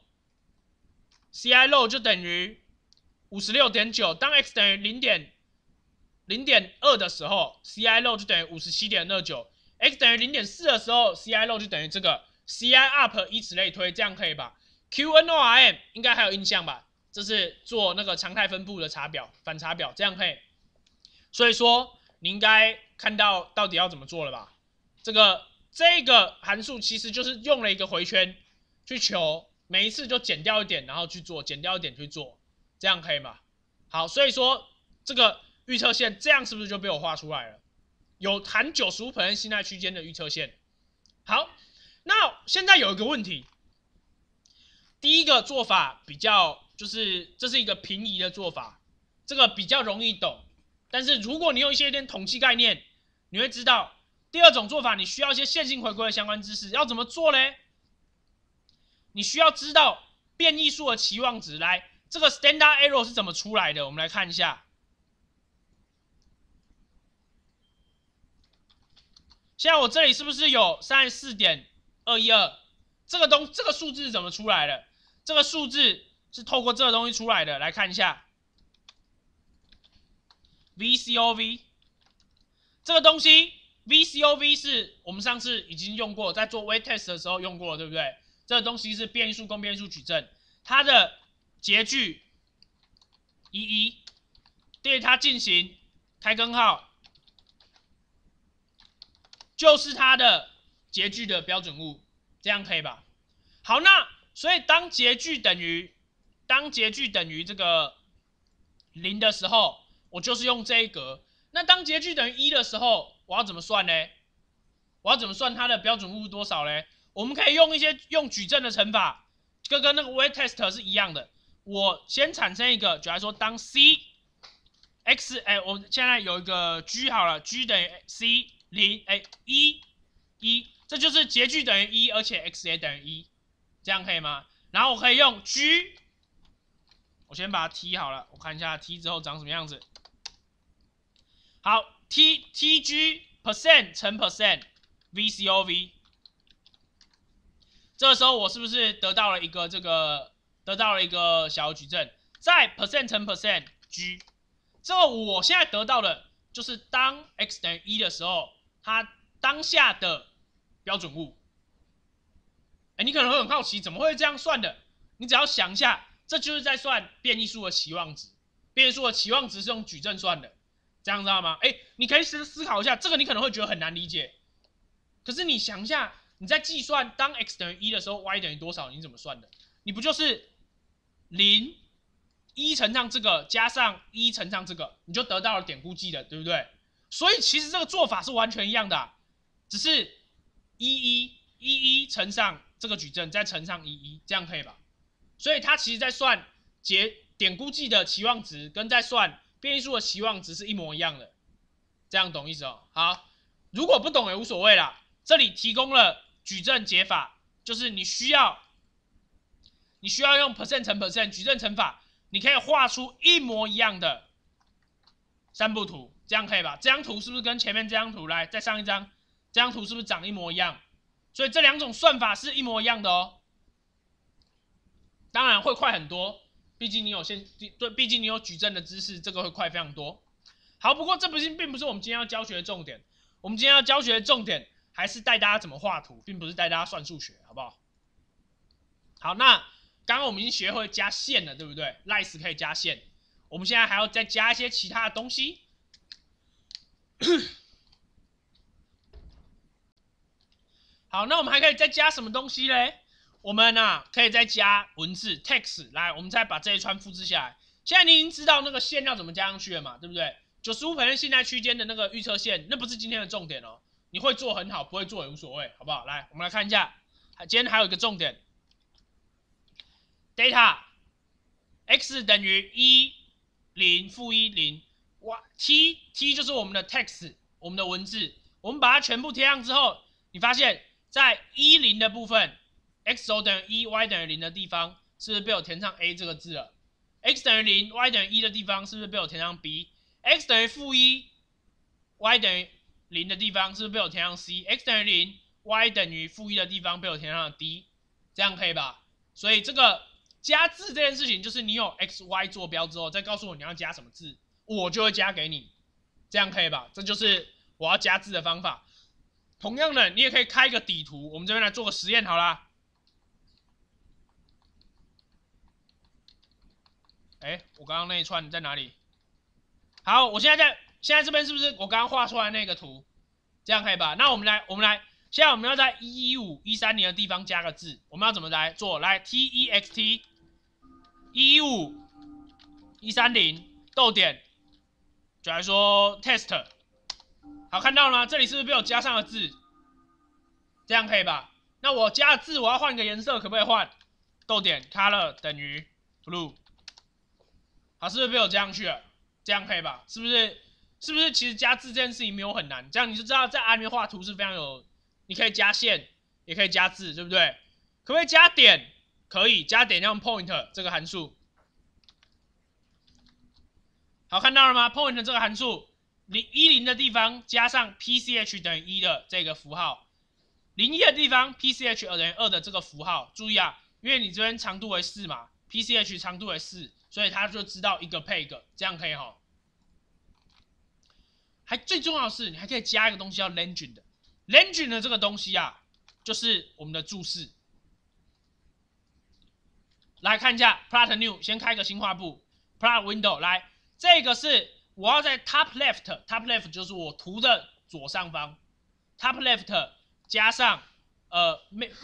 ci low 就等于 五十六点九。当 x 等于零点零点二的时候 ，ci low 就等于 五十七点二九。x 等于零点四的时候 ，ci low 就等于这个 ci up， 以此类推，这样可以吧 ？QNORM 应该还有印象吧？这是做那个常态分布的查表、反查表，这样可以。所以说你应该看到到底要怎么做了吧？这个。这个函数其实就是用了一个回圈去求，每一次就减掉一点，然后去做，减掉一点去做，这样可以吗？好，所以说这个预测线这样是不是就被我画出来了？有含 百分之九十五 信赖区间的预测线。好，那现在有一个问题，第一个做法比较就是这是一个平移的做法，这个比较容易懂。但是如果你有一些点统计概念，你会知道第二种做法你需要一些线性回归的相关知识，要怎么做嘞？你需要知道变异数的期望值，来，这个 standard error 是怎么出来的？我们来看一下。现在我这里是不是有 三十四点二一二？ 这个东这个数字是怎么出来的？这个数字是透过这个东西出来的，来看一下 V C O V 这个东西 V C O V 是我们上次已经用过，在做 weight test 的时候用过，对不对？这个东西是变异数共变异数矩阵，它的截距一一，对它进行开根号，就是它的截距的标准物，这样可以吧？好，那所以当截距等于当截距等于这个零的时候，我就是用这一格。那当截距等于一的时候，我要怎么算呢？我要怎么算它的标准物多少呢？我们可以用一些用矩阵的乘法，这跟那个 weight test 是一样的。我先产生一个，举例说，当 c x 哎，我现在有一个 g 好了 ，g 等于 c 零哎一一，这就是截距等于一，而且 x 也等于一，这样可以吗？然后我可以用 g， 我先把它 t 好了，我看一下 t 之后长什么样子。好 ，t tg percent 乘 percent V C O V。这个时候我是不是得到了一个这个得到了一个小矩阵？在 percent 乘 percent g， 这个我现在得到的就是当 x 等于一的时候，它当下的标准物。哎，你可能会很好奇，怎么会这样算的？你只要想一下，这就是在算变异数的期望值。变异数的期望值是用矩阵算的，这样知道吗？哎，你可以思思考一下，这个你可能会觉得很难理解。可是你想一下，你在计算当 x 等于一的时候 ，y 等于多少？你怎么算的？你不就是零一乘上这个加上一乘上这个，你就得到了点估计的，对不对？所以其实这个做法是完全一样的、啊，只是一一一一乘上这个矩阵，再乘上一一，这样可以吧？所以它其实在算节点估计的期望值，跟在算变异数的期望值是一模一样的，这样懂意思哦？好，如果不懂也无所谓啦。这里提供了矩阵解法，就是你需要你需要用 percent 乘 percent 矩阵乘法，你可以画出一模一样的三步图，这样可以吧？这张图是不是跟前面这张图来再上一张？这张图是不是长一模一样？所以这两种算法是一模一样的哦。当然会快很多，毕竟你有先对，毕竟你有矩阵的知识，这个会快非常多。好，不过这不是并不是我们今天要教学的重点，我们今天要教学的重点还是带大家怎么画图，并不是带大家算数学，好不好？好，那刚刚我们已经学会加线了，对不对 ？Lice 可以加线，我们现在还要再加一些其他的东西。好，那我们还可以再加什么东西嘞？我们啊可以再加文字 text， 来，我们再把这一串复制下来。现在你已经知道那个线要怎么加上去了嘛，对不对？ 九十五 信赖区间的那个预测线，那不是今天的重点哦。你会做很好，不会做也无所谓，好不好？来，我们来看一下，今天还有一个重点 ，data x 等于一零负一零，哇 ，t t 就是我们的 text， 我们的文字，我们把它全部贴上之后，你发现在一零的部分 ，x 轴等于一 ，y 等于零的地方，是不是被我填上 a 这个字了 ？x 等于零 ，y 等于一的地方，是不是被我填上 b？x 等于负一 ，y 等于零的地方是不是被我填上 C？x 等于零 ，y 等于负一的地方被我填上了 D， 这样可以吧？所以这个加字这件事情，就是你有 x、y 坐标之后，再告诉我你要加什么字，我就会加给你，这样可以吧？这就是我要加字的方法。同样的，你也可以开一个底图，我们这边来做个实验好啦。哎，我刚刚那一串在哪里？好，我现在在现在这边是不是我刚刚画出来那个图？这样可以吧？那我们来，我们来，现在我们要在一一五一三零的地方加个字，我们要怎么来做？来 t e x t 一一五一三零逗点就来说 test， 好，看到了吗？这里是不是被我加上了字？这样可以吧？那我加的字我要换个颜色，可不可以换？逗点 color 等于 blue， 好，是不是被我加上去了？这样可以吧？是不是？是不是其实加字这件事情没有很难？这样你就知道在 R 里面画图是非常有，你可以加线，也可以加字，对不对？可不可以加点？可以，加点用 point 这个函数。好，看到了吗 ？point 这个函数，零一零的地方加上 P C H 等于一的这个符号，零一的地方 P C H 等于二的这个符号。注意啊，因为你这边长度为四嘛 ，P C H 长度为四，所以它就知道一个配一个，这样可以哈。还最重要的是，你还可以加一个东西叫 legend 的 ，legend 的这个东西啊，就是我们的注释。来看一下 plot new， 先开个新画布 ，plot window 来。这个是我要在 top left，top left 就是我图的左上方 ，top left 加上呃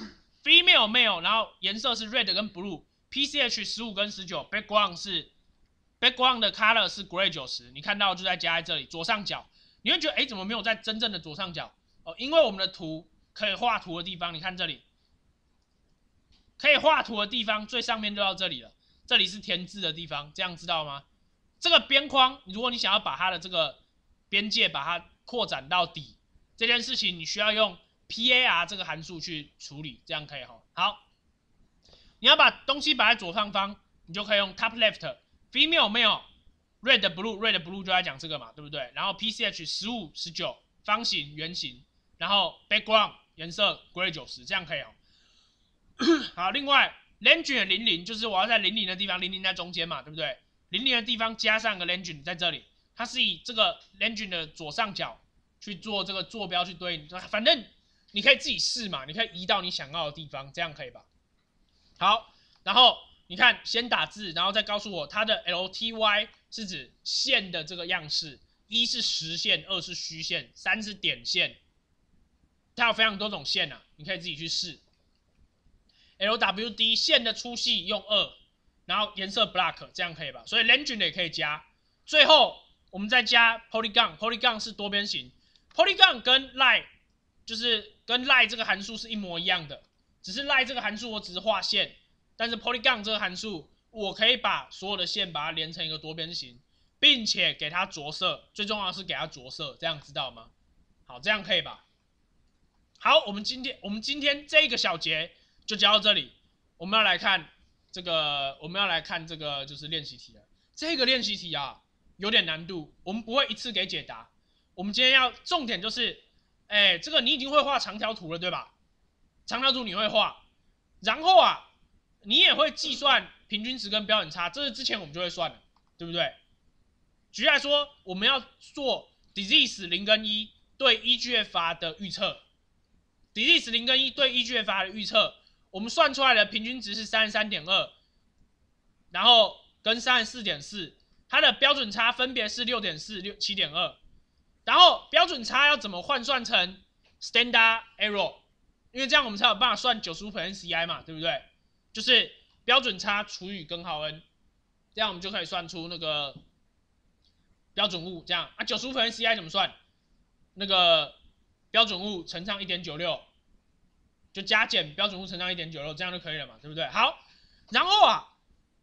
female male， 然后颜色是 red 跟 blue，P C H 十五跟十九 ，background 是 background 的 color 是 gray 九十，你看到就在加在这里左上角，你会觉得哎怎么没有在真正的左上角？哦，因为我们的图可以画图的地方，你看这里可以画图的地方最上面就到这里了，这里是填字的地方，这样知道吗？这个边框，如果你想要把它的这个边界把它扩展到底，这件事情你需要用 P A R 这个函数去处理，这样可以哈。好，你要把东西摆在左上方，你就可以用 top left female male red blue red blue 就在讲这个嘛，对不对？然后 P C H 十五、十九方形、圆形，然后 background 颜色 gray 九十，这样可以哦。好，另外 legend 零零就是我要在零零的地方，零零在中间嘛，对不对？零零的地方加上个 legend 在这里，它是以这个 legend 的左上角去做这个坐标去对应，反正你可以自己试嘛，你可以移到你想要的地方，这样可以吧？好，然后你看，先打字，然后再告诉我它的 L T Y 是指线的这个样式，一是实线，二是虚线，三是点线，它有非常多种线啊，你可以自己去试。L W D 线的粗细用二。然后颜色 black， 这样可以吧？所以 legend 也可以加。最后我们再加 polygon，polygon 是多边形 ，polygon 跟 line 就是跟 line 这个函数是一模一样的，只是 line 这个函数我只是画线，但是 polygon 这个函数我可以把所有的线把它连成一个多边形，并且给它着色，最重要的是给它着色，这样知道吗？好，这样可以吧？好，我们今天我们今天这个小节就教到这里，我们要来看。这个我们要来看这个就是练习题了。这个练习题啊有点难度，我们不会一次给解答。我们今天要重点就是，哎，这个你已经会画长条图了，对吧？长条图你会画，然后啊，你也会计算平均值跟标准差，这是之前我们就会算了，对不对？举例来说，我们要做 disease 零跟一对 E G F R 的预测 ，disease 零跟一对 E G F R 的预测。我们算出来的平均值是 三十三点二， 然后跟 三十四点四， 它的标准差分别是 六点四、七点二， 然后标准差要怎么换算成 standard error？ 因为这样我们才有办法算 九十五 percent C I 嘛，对不对？就是标准差除以根号 n， 这样我们就可以算出那个标准物。这样啊 ，九十五 percent C I 怎么算？那个标准物乘上 一点九六。就加减标准物乘上 一点九六， 这样就可以了嘛，对不对？好，然后啊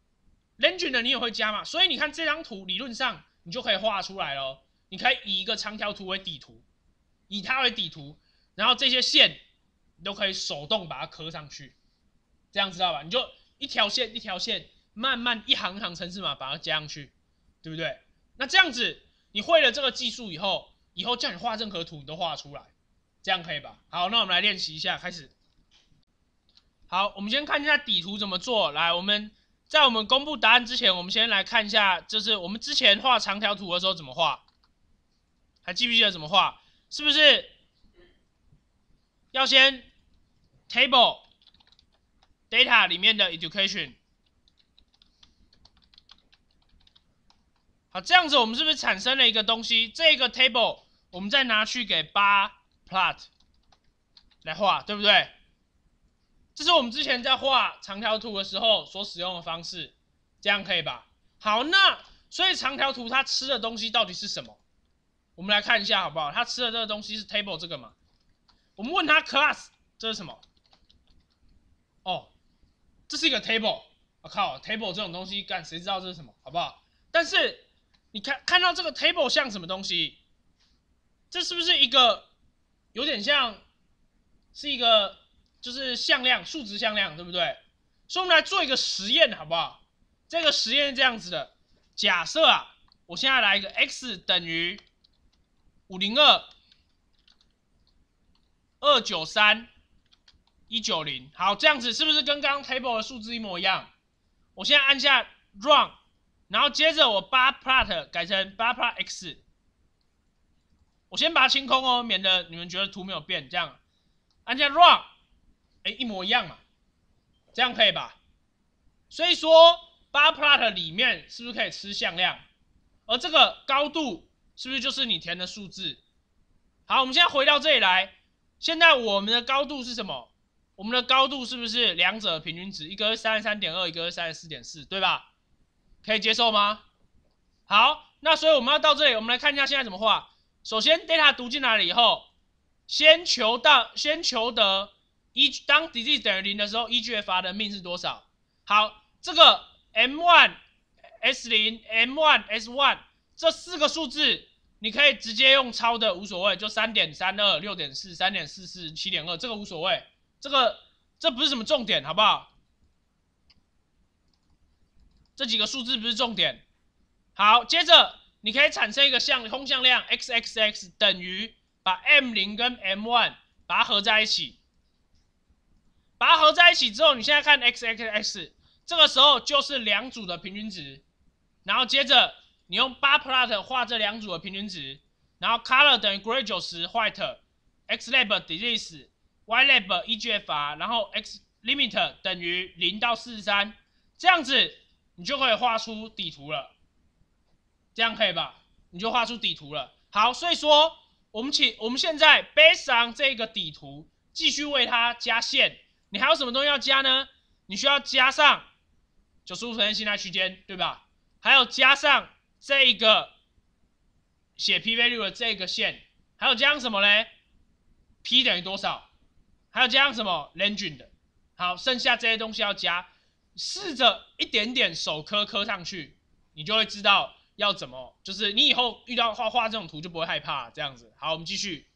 ，legend 的你也会加嘛，所以你看这张图理论上你就可以画出来了。你可以以一个长条图为底图，以它为底图，然后这些线你都可以手动把它刻上去，这样知道吧？你就一条线一条线，慢慢一行一行程式码把它加上去，对不对？那这样子你会了这个技术以后，以后叫你画任何图你都画出来，这样可以吧？好，那我们来练习一下，开始。好，我们先看一下底图怎么做。来，我们在我们公布答案之前，我们先来看一下，就是我们之前画长条图的时候怎么画，还记不记得怎么画？是不是要先 table data 里面的 education？ 好，这样子我们是不是产生了一个东西？这个 table 我们再拿去给八 plot 来画，对不对？这是我们之前在画长条图的时候所使用的方式，这样可以吧？好，那所以长条图它吃的东西到底是什么？我们来看一下好不好？它吃的这个东西是 table 这个嘛？我们问它 class 这是什么？哦，这是一个 table。我、啊、靠 ，table 这种东西干谁知道这是什么？好不好？但是你看看到这个 table 像什么东西？这是不是一个有点像是一个就是向量数值向量，对不对？所以我们来做一个实验好不好？这个实验是这样子的，假设啊，我现在来一个 x 等于五零二二九三一九零，好，这样子是不是跟刚刚 table 的数字一模一样？我现在按下 run， 然后接着我把 plot 改成八 plot x， 我先把它清空哦，免得你们觉得图没有变。这样按下 run， 哎，一模一样嘛，这样可以吧？所以说八 plot 里面是不是可以吃向量？而这个高度是不是就是你填的数字？好，我们现在回到这里来，现在我们的高度是什么？我们的高度是不是两者的平均值？一个是 三十三点二， 一个是 三十四点四， 对吧？可以接受吗？好，那所以我们要到这里，我们来看一下现在怎么画。首先 data 读进来了以后，先求到先求得 e 当 disease 等于零的时候 ，E G F R 的 mean 是多少？好，这个 M 一 S 零 M 一 S 一 这四个数字，你可以直接用抄的，无所谓，就 三点三二 六点四 三点四四 七点二 这个无所谓，这个这不是什么重点，好不好？这几个数字不是重点。好，接着你可以产生一个向空向量 x x x 等于把 M 零 跟 M 一 把它合在一起，把它合在一起之后，你现在看 x x x， 这个时候就是两组的平均值，然后接着你用八 plot 画这两组的平均值，然后 color 等于 gray 九十 white x lab disease y lab E G F R， 然后 x limit 等于零到四十三，这样子你就可以画出底图了。这样可以吧？你就画出底图了。好，所以说我们请我们现在 based on 这个底图，继续为它加线。你还有什么东西要加呢？你需要加上九十五%信赖区间，对吧？还有加上这一个写 p value 的这个线，还有加上什么嘞 ？p 等于多少？还有加上什么 legend 的？好，剩下这些东西要加，试着一点点手磕磕上去，你就会知道。要怎么？就是你以后遇到画画这种图就不会害怕这样子。好，我们继续。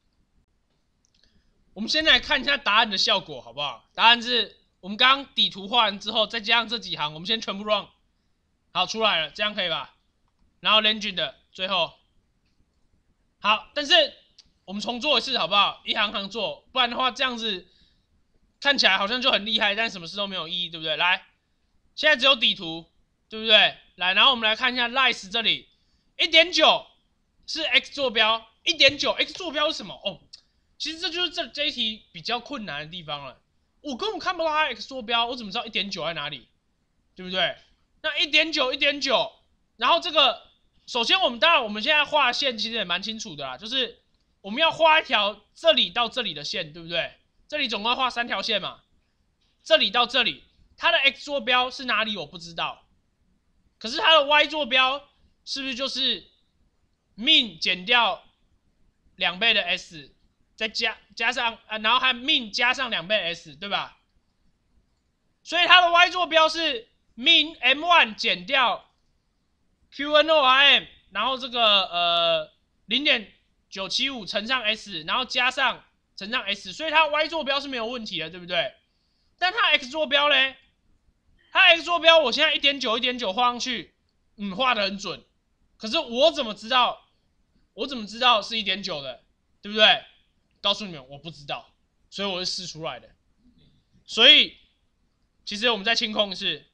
我们先来看一下答案的效果，好不好？答案是我们刚刚底图画完之后，再加上这几行，我们先全部 run。好，出来了，这样可以吧？然后 legend 的最后，好，但是我们重做一次好不好？一行行做，不然的话这样子看起来好像就很厉害，但什么事都没有意义，对不对？来，现在只有底图，对不对？来，然后我们来看一下 lice 这里 一点九 是 x 坐标 ，一点九 x 坐标是什么？哦，其实这就是这这一题比较困难的地方了。我根本看不到它 x 坐标，我怎么知道 一点九 在哪里？对不对？那 一点九 一点九， 然后这个首先我们当然我们现在画线其实也蛮清楚的啦，就是我们要画一条这里到这里的线，对不对？这里总共要画三条线嘛，这里到这里，它的 x 坐标是哪里我不知道。可是它的 y 坐标是不是就是 min 减掉两倍的 s， 再加加上、呃、然后还 min 加上两倍的 s， 对吧？所以它的 y 坐标是 min m 一 减掉 qnorm， 然后这个呃 零点九七五 乘上 s， 然后加上乘上 s， 所以它 y 坐标是没有问题的，对不对？但它 x 坐标呢？它 x 坐标我现在 一点九 一点九 画上去，嗯，画得很准。可是我怎么知道？我怎么知道是 一点九 的？对不对？告诉你们，我不知道，所以我是试出来的。所以其实我们再清空一次，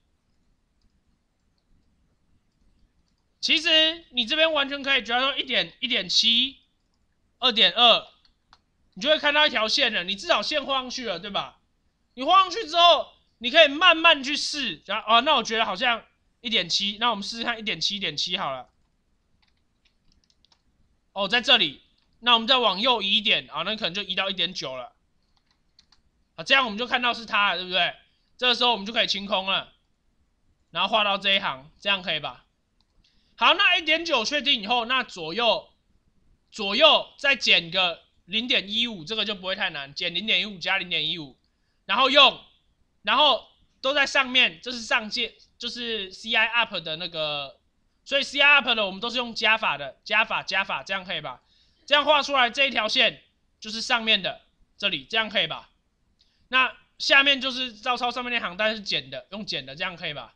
其实你这边完全可以觉得说 一点一点七 二点二， 你就会看到一条线了，你至少线画上去了，对吧？你画上去之后，你可以慢慢去试，然后哦，那我觉得好像 一点七， 那我们试试看 一点七 一点七 好了。哦，在这里，那我们再往右移一点啊，那可能就移到 一点九 了。啊，这样我们就看到是它了，对不对？这个时候我们就可以清空了，然后画到这一行，这样可以吧？ 好，那 一点九 确定以后，那左右左右再减个 零点一五， 这个就不会太难，减 零点一五 加 零点一五， 然后用，然后都在上面，这是上界，就是 C I up 的那个，所以 C I up 的我们都是用加法的，加法加法，这样可以吧？这样画出来这一条线就是上面的这里，这样可以吧？那下面就是照抄上面那行，但是减的，用减的，这样可以吧？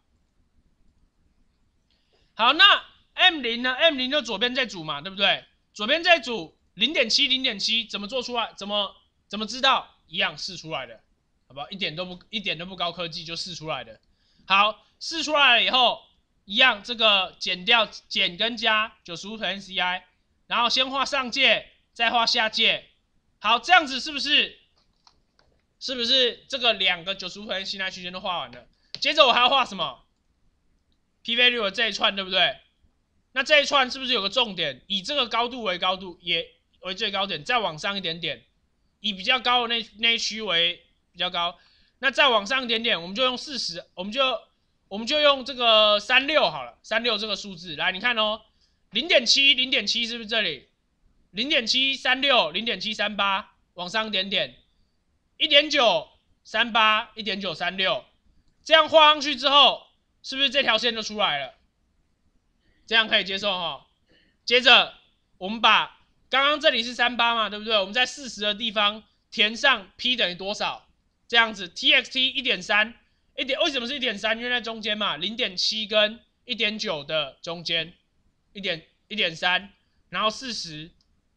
好，那 M 零 呢 ？M 零 就左边这组嘛，对不对？左边这组 零点七 零点七 怎么做出来？怎么怎么知道？一样试出来的，好不好？一点都不一点都不高科技就试出来的。好，试出来了以后，一样这个减掉减跟加九十五乘 C I， 然后先画上界，再画下界。好，这样子是不是？是不是这个两个九十五乘 C I 区间都画完了？接着我还要画什么 ？P value 的这一串，对不对？那这一串是不是有个重点？以这个高度为高度，也为最高点，再往上一点点，以比较高的那那一区为比较高。那再往上一点点，我们就用四十，我们就我们就用这个三十六好了， 三十六这个数字来，你看哦 ，零点七 零点七 是不是这里 ？零点七 三十六 零点七 三十八 往上一点点 ，一点九 三十八 一点九 三十六，这样画上去之后，是不是这条线就出来了？这样可以接受哈。接着我们把刚刚这里是三十八嘛，对不对？我们在四十的地方填上 p 等于多少？这样子 txt 一点三， 一点为什么是 一点三？ 因为在中间嘛 ，零点七 跟 一点九 的中间 一点一点三， 然后四十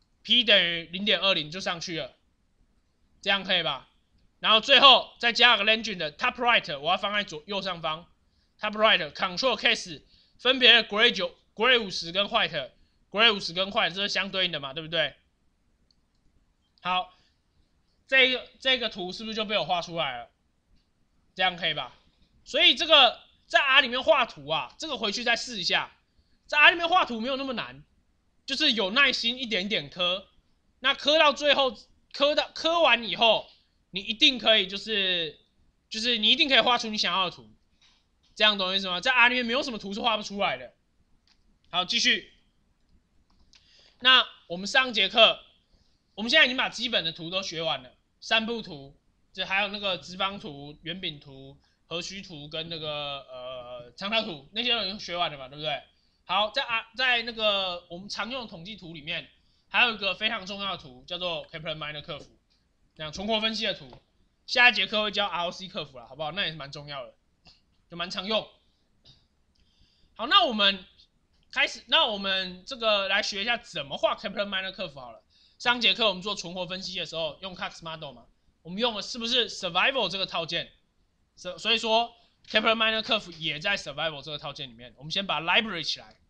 p 等于 零点二零 就上去了。这样可以吧？然后最后再加个 Legend 的 top right， 我要放在左右上方 top right Control Case 分别的 Gray 九 Gray 五十跟 White Gray 五十跟 White 这是相对应的嘛，对不对？好，这个这个图是不是就被我画出来了？这样可以吧？所以这个在 R 里面画图啊，这个回去再试一下，在 R 里面画图没有那么难，就是有耐心一点一点刻，那刻到最后。刻到刻完以后，你一定可以，就是就是你一定可以画出你想要的图，这样懂我意思吗？在 R 里面没有什么图是画不出来的。好，继续。那我们上节课，我们现在已经把基本的图都学完了，三步图，这还有那个直方图、圆饼图、和虚图跟那个呃长条图，那些都已经学完了嘛，对不对？好，在 R 在那个我们常用的统计图里面。还有一个非常重要的图叫做 Kaplan-Meier 克服，这样重活分析的图，下一节课会教 R O C 克服了，好不好？那也是蛮重要的，就蛮常用。好，那我们开始，那我们这个来学一下怎么画 Kaplan-Meier 克服好了。上节课我们做存活分析的时候用 Cox Model 嘛，我们用的是不是 Survival 这个套件？所以说 Kaplan-Meier 克服也在 Survival 这个套件里面。我们先把 Library 起来。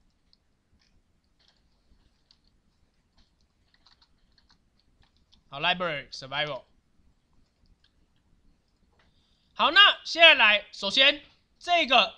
好 ，Library Survival。好，那现在来，首先这个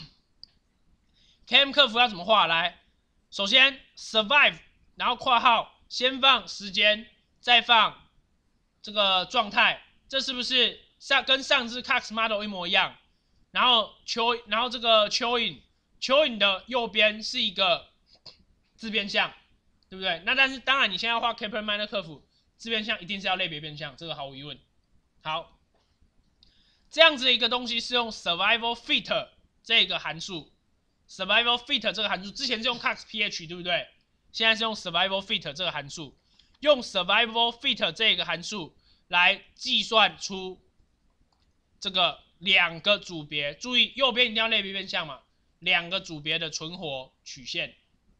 K M 克服要怎么画？来，首先 survive， 然后括号先放时间，再放这个状态，这是不是上跟上次 Cox Model 一模一样？然后蚯，然后这个蚯蚓，蚯蚓的右边是一个自变项，对不对？那但是当然，你现在要画 Kaplan-Meier 克服。自变项一定是要类别变项，这个毫无疑问。好，这样子的一个东西是用 survival fit 这个函数 ，survival fit 这个函数之前是用 Cox P H 对不对？现在是用 survival fit 这个函数，用 survival fit 这个函数来计算出这个两个组别，注意右边一定要类别变项嘛，两个组别的存活曲线。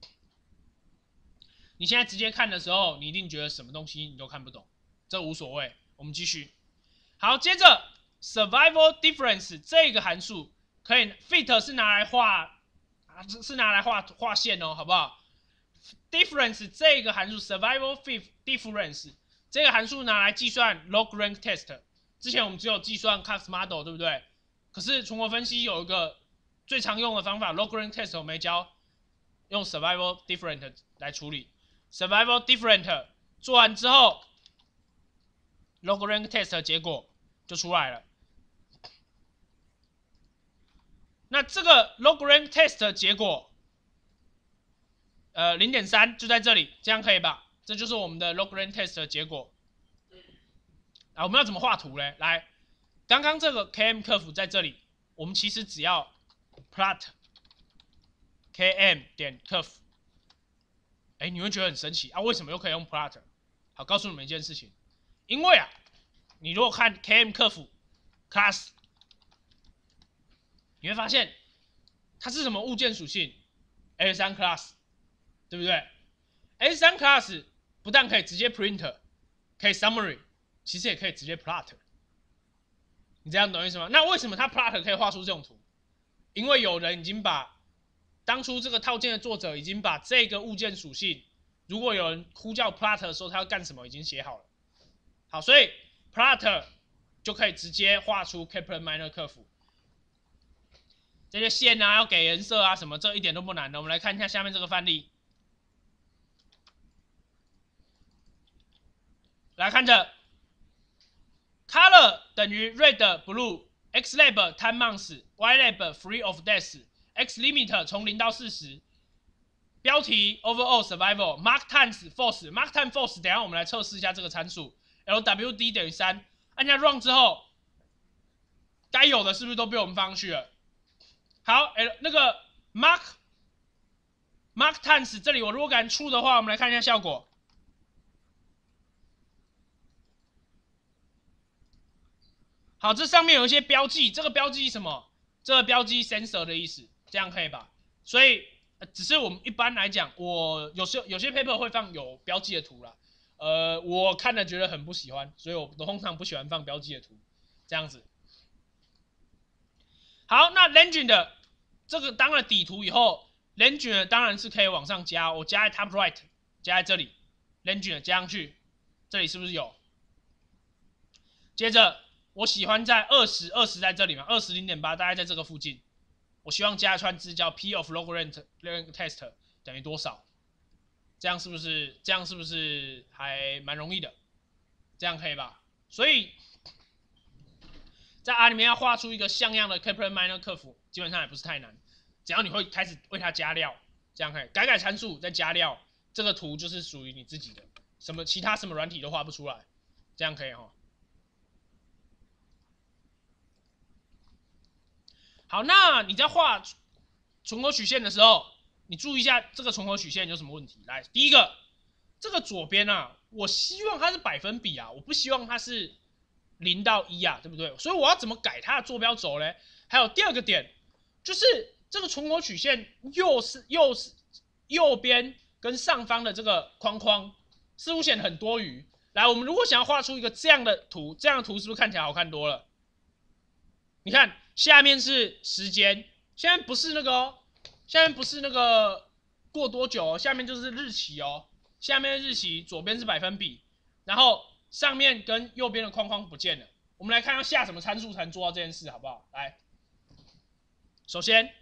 你现在直接看的时候，你一定觉得什么东西你都看不懂，这无所谓。我们继续。好，接着 survival difference 这个函数可以 fit 是拿来画，是拿来画画线哦，好不好 ？difference 这个函数 survival difference 这个函数拿来计算 log rank test。之前我们只有计算 Cox Model 对不对？可是存活分析有一个最常用的方法 log rank test 我没教，用 survival different 来处理。Survival different 做完之后 ，log rank test 的结果就出来了。那这个 log rank test 的结果呃零点三就在这里，这样可以吧？这就是我们的 Lagrange test 的结果。啊，我们要怎么画图嘞？来，刚刚这个 K M curve 在这里，我们其实只要 plot K M 点 curve， 哎，你会觉得很神奇啊？为什么又可以用 plot？ 好，告诉你们一件事情，因为啊，你如果看 K M curve class， 你会发现它是什么物件属性 ？L 三 class， 对不对 ？L 三 class 不但可以直接 print， 可以 summary， 其实也可以直接 plot。你这样懂意思吗？那为什么它 plot 可以画出这种图？因为有人已经把当初这个套件的作者已经把这个物件属性，如果有人呼叫 plot 的时候，他要干什么已经写好了。好，所以 plot 就可以直接画出 Kaplan-Meier curve。这些线啊，要给颜色啊，什么这一点都不难的。我们来看一下下面这个范例，来看着 color 等于 red blue x lab time months y lab free of death x limit 从零到四十，标题 overall survival mark times force mark time force， 等一下我们来测试一下这个参数 L W D 等于三，按下 run 之后，该有的是不是都被我们放上去了？好，哎，那个 mark mark times 这里我如果敢出的话，我们来看一下效果。好，这上面有一些标记，这个标记什么？这个标记 sensor 的意思，这样可以吧？所以、呃、只是我们一般来讲，我有时候有些 paper 会放有标记的图啦，呃，我看了觉得很不喜欢，所以我通常不喜欢放标记的图，这样子。好，那 Legend 的这个当了底图以后 ，Legend 当然是可以往上加，我加在 top right， 加在这里 ，Legend 加上去，这里是不是有？接着我喜欢在二十， 二十在这里嘛， 二十 零点八大概在这个附近，我希望加一串字叫 P of Lagrange test 等于多少？这样是不是这样是不是还蛮容易的？这样可以吧？所以。在 R 里面要画出一个像样的 Kaplan-Meier curve， 基本上也不是太难，只要你会开始为它加料，这样可以改改参数再加料，这个图就是属于你自己的，什么其他什么软体都画不出来，这样可以哈。好，那你在画重合曲线的时候，你注意一下这个重合曲线有什么问题？来，第一个，这个左边啊，我希望它是百分比啊，我不希望它是。零到一啊，对不对？所以我要怎么改它的坐标轴呢？还有第二个点，就是这个重合曲线右是右是右边跟上方的这个框框似乎显得很多余。来，我们如果想要画出一个这样的图，这样的图是不是看起来好看多了？你看下面是时间，现在不是那个哦，下面不是那个过多久哦，下面就是日期哦，下面的日期左边是百分比，然后。上面跟右边的框框不见了，我们来看要下什么参数才能做到这件事，好不好？来，首先，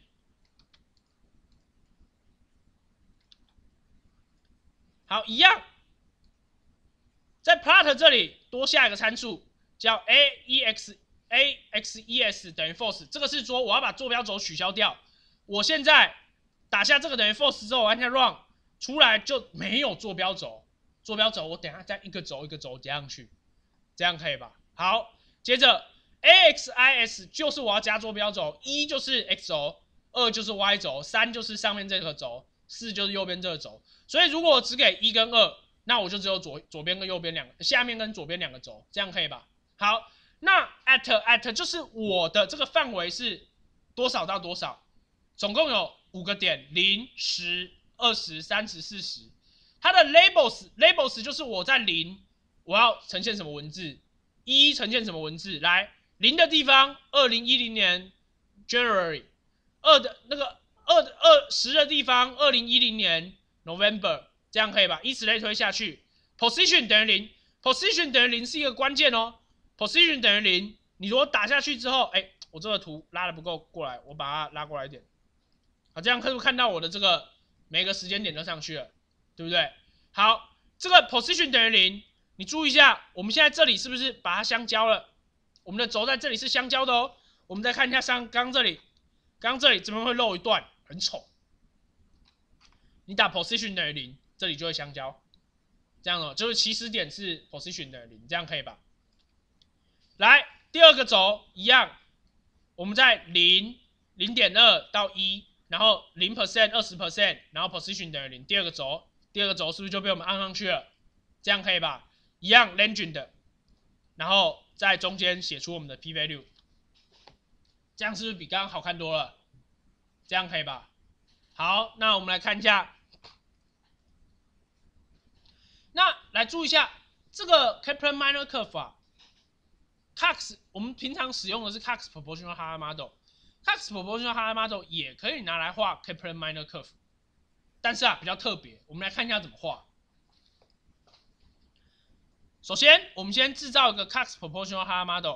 好，一样，在 plot 这里多下一个参数，叫 a e x a x e s 等于 force， 这个是说我要把坐标轴取消掉。我现在打下这个等于 force 之后，按下 run， 出来就没有坐标轴。坐标轴我等一下再一个轴一个轴加上去，这样可以吧？好，接着 A X I S 就是我要加坐标轴，一就是 x 轴，二就是 y 轴，三就是上面这个轴，四就是右边这个轴。所以如果我只给一跟二，那我就只有左左边跟右边两个，下面跟左边两个轴，这样可以吧？好，那 at at 就是我的这个范围是多少到多少？总共有五个点，零、十、二十、三十、四十。它的 labels labels 就是我在零，我要呈现什么文字，一呈现什么文字，来零的地方，二零一零年 January， 二的那个二的二十的地方，二零一零年 November， 这样可以吧？以此类推下去 ，position 等于零 ，position 等于零是一个关键哦 ，position 等于零，你如果打下去之后，哎，我这个图拉的不够过来，我把它拉过来一点，好，这样可以看到我的这个每个时间点都上去了。对不对？好，这个 position 等于零，你注意一下，我们现在这里是不是把它相交了？我们的轴在这里是相交的哦。我们再看一下上刚刚这里，刚刚这里怎么会漏一段，很丑。 你打 position 等于零，这里就会相交。这样哦，就是起始点是 position 等于零，这样可以吧？来，第二个轴一样，我们在零、零点二到一，然后零 percent、二十 percent， 然后 position 等于零。第二个轴，第二个轴是不是就被我们按上去了？这样可以吧？一样 legend 的，然后在中间写出我们的 p value， 这样是不是比刚刚好看多了？这样可以吧？好，那我们来看一下。那来注意一下这个 Kaplan-Meier curve 啊 ，Cox 我们平常使用的是 Cox proportional Hazard model，Cox proportional Hazard model 也可以拿来画 Kaplan-Meier curve， 但是啊比较特别，我们来看一下怎么画。首先，我们先制造一个 Cox proportional Hazard model。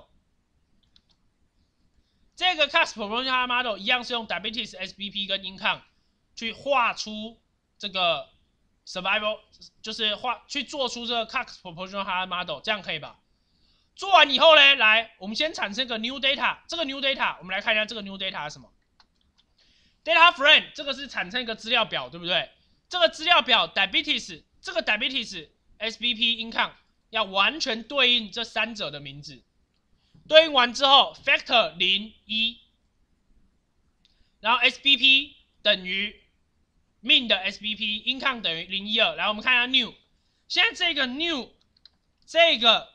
这个 Cox proportional Hazard model 一样是用 diabetes S B P 跟 income 去画出这个 survival， 就是画去做出这个 Cox proportional Hazard model， 这样可以吧？做完以后呢，来，我们先产生一个 new data。这个 new data， 我们来看一下这个 new data 是什么 ？data frame 这个是产生一个资料表，对不对？这个资料表 diabetes 这个 diabetes S B P income 要完全对应这三者的名字。对应完之后 ，factor 零一，然后 S B P 等于 min 的 S B P，income 等于零一二。来，我们看一下 new， 现在这个 new 这个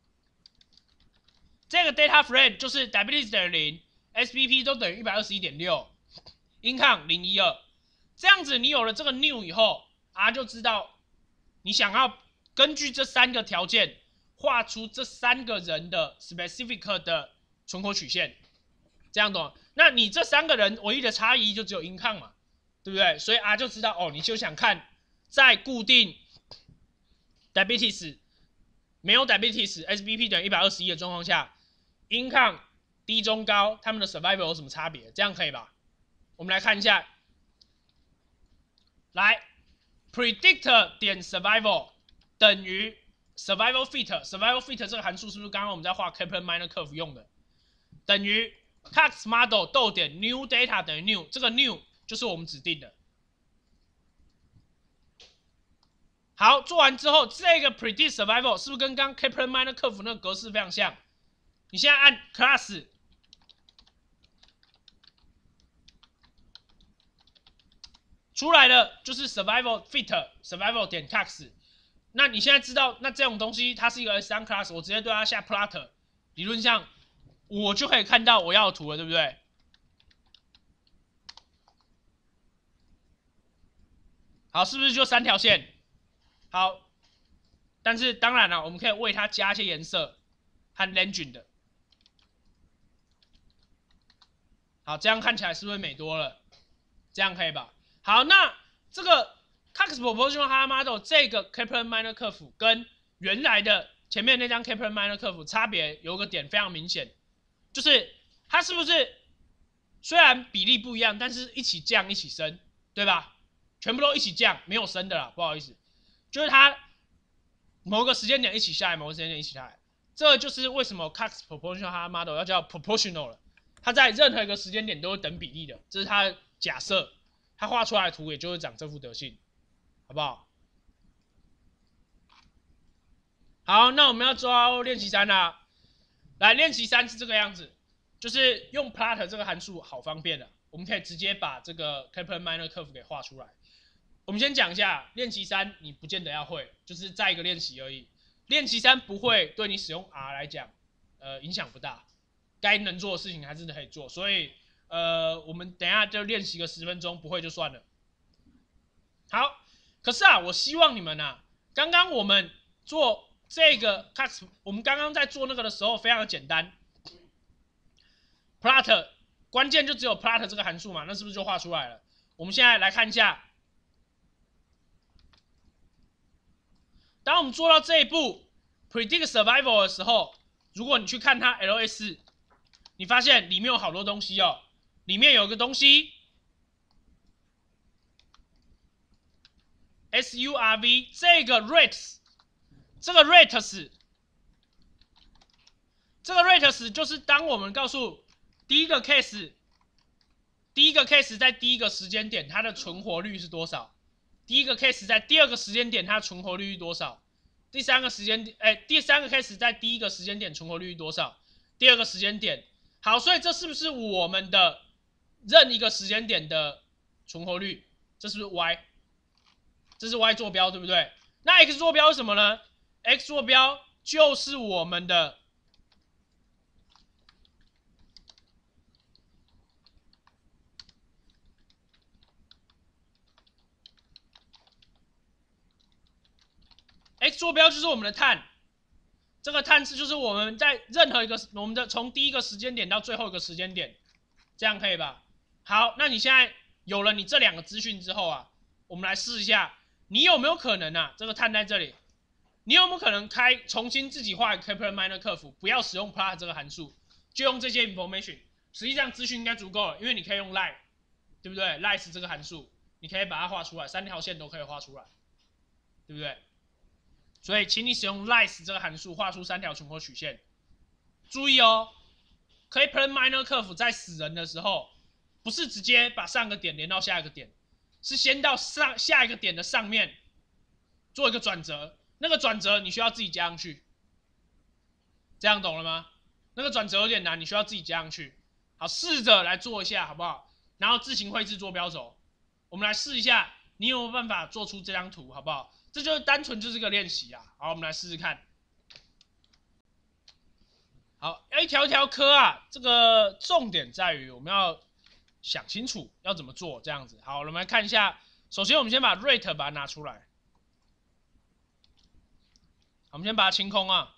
这个 data frame 就是 diabetes 等于零 ，S B P 都等于 一百二十一点六 ，income 零一二。这样子，你有了这个 new 以后 ，R 就知道你想要根据这三个条件。画出这三个人的 specific 的存活曲线，这样懂？那你这三个人唯一的差异就只有 income 嘛，对不对？所以 R 就知道哦，你就想看在固定 diabetes 没有 diabetes S B P 等于一百二十一的状况下 ，income 低中高他们的 survival 有什么差别？这样可以吧？我们来看一下，来 predict 点 survival 等于 survival fit，survival fit 这个函数是不是刚刚我们在画 Kaplan-Meier curve 用的？等于 Cox model 逗点 new data 等于 new， 这个 new 就是我们指定的。好，做完之后，这个 predict survival 是不是跟刚 Kaplan-Meier curve 那个格式非常像？你现在按 class， 出来的就是 survival fit survival 点 Cox。那你现在知道，那这种东西它是一个 S 三 class， 我直接对它下 plot， 理论上我就可以看到我要的图了，对不对？好，是不是就三条线？好，但是当然了，我们可以为它加一些颜色和 legend 的。好，这样看起来是不是美多了？这样可以吧？好，那这个 Cox proportional Hazard model 这个 Kaplan-Meier curve 跟原来的前面那张 Kaplan-Meier curve 差别有个点非常明显，就是它是不是虽然比例不一样，但是一起降一起升，对吧？全部都一起降，没有升的啦，不好意思，就是它某个时间点一起下来，某个时间点一起下来，这就是为什么 Cox proportional Hazard model 要叫 proportional 了，它在任何一个时间点都是等比例的，这是它的假设，它画出来的图也就是长这副德性。好不好？好，那我们要做练习三啦。来，练习三是这个样子，就是用 plot 这个函数好方便的，我们可以直接把这个 Kaplan-Meier curve 给画出来。我们先讲一下练习三，你不见得要会，就是再一个练习而已。练习三不会对你使用 R 来讲，呃，影响不大，该能做的事情还是可以做。所以，呃，我们等一下就练习个十分钟，不会就算了。好。可是啊，我希望你们啊，刚刚我们做这个 Cox， 我们刚刚在做那个的时候非常的简单 ，plot 关键就只有 plot 这个函数嘛，那是不是就画出来了？我们现在来看一下，当我们做到这一步 predict survival 的时候，如果你去看它 L S， 你发现里面有好多东西哦，里面有个东西。S U R V 这个 rates， 这个 rates， 这个 rates 就是当我们告诉第一个 case， 第一个 case 在第一个时间点它的存活率是多少， 第一个 case 在第二个时间点它存活率是多少？第三个时间点，哎，第三个 case 在第一个时间点存活率是多少？第二个时间点，好，所以这是不是我们的任一个时间点的存活率？这是不是 y？ 这是 y 坐标，对不对？那 x 坐标是什么呢 ？x 坐标就是我们的x 坐标就是我们的碳，这个碳是就是我们在任何一个我们的从第一个时间点到最后一个时间点，这样可以吧？好，那你现在有了你这两个资讯之后啊，我们来试一下，你有没有可能啊？这个碳在这里，你有没有可能开重新自己画一个 Kaplan-Meier 克服，不要使用 plot 这个函数，就用这些 information， 实际上资讯应该足够了，因为你可以用 line， 对不对 ？line 这个函数，你可以把它画出来，三条线都可以画出来，对不对？所以，请你使用 lice 这个函数画出三条存活曲线。注意哦 ，Kaplan-Meier 克服在死人的时候，不是直接把上个点连到下一个点，是先到上下一个点的上面做一个转折，那个转折你需要自己加上去。这样懂了吗？那个转折有点难，你需要自己加上去。好，试着来做一下，好不好？然后自行绘制坐标轴。我们来试一下，你有没有办法做出这张图，好不好？这就是单纯就是个练习啊。好，我们来试试看。好，要一条一条刻啊，这个重点在于我们要想清楚要怎么做，这样子。好，我们来看一下。首先，我们先把 rate 把它拿出来。我们先把它清空啊，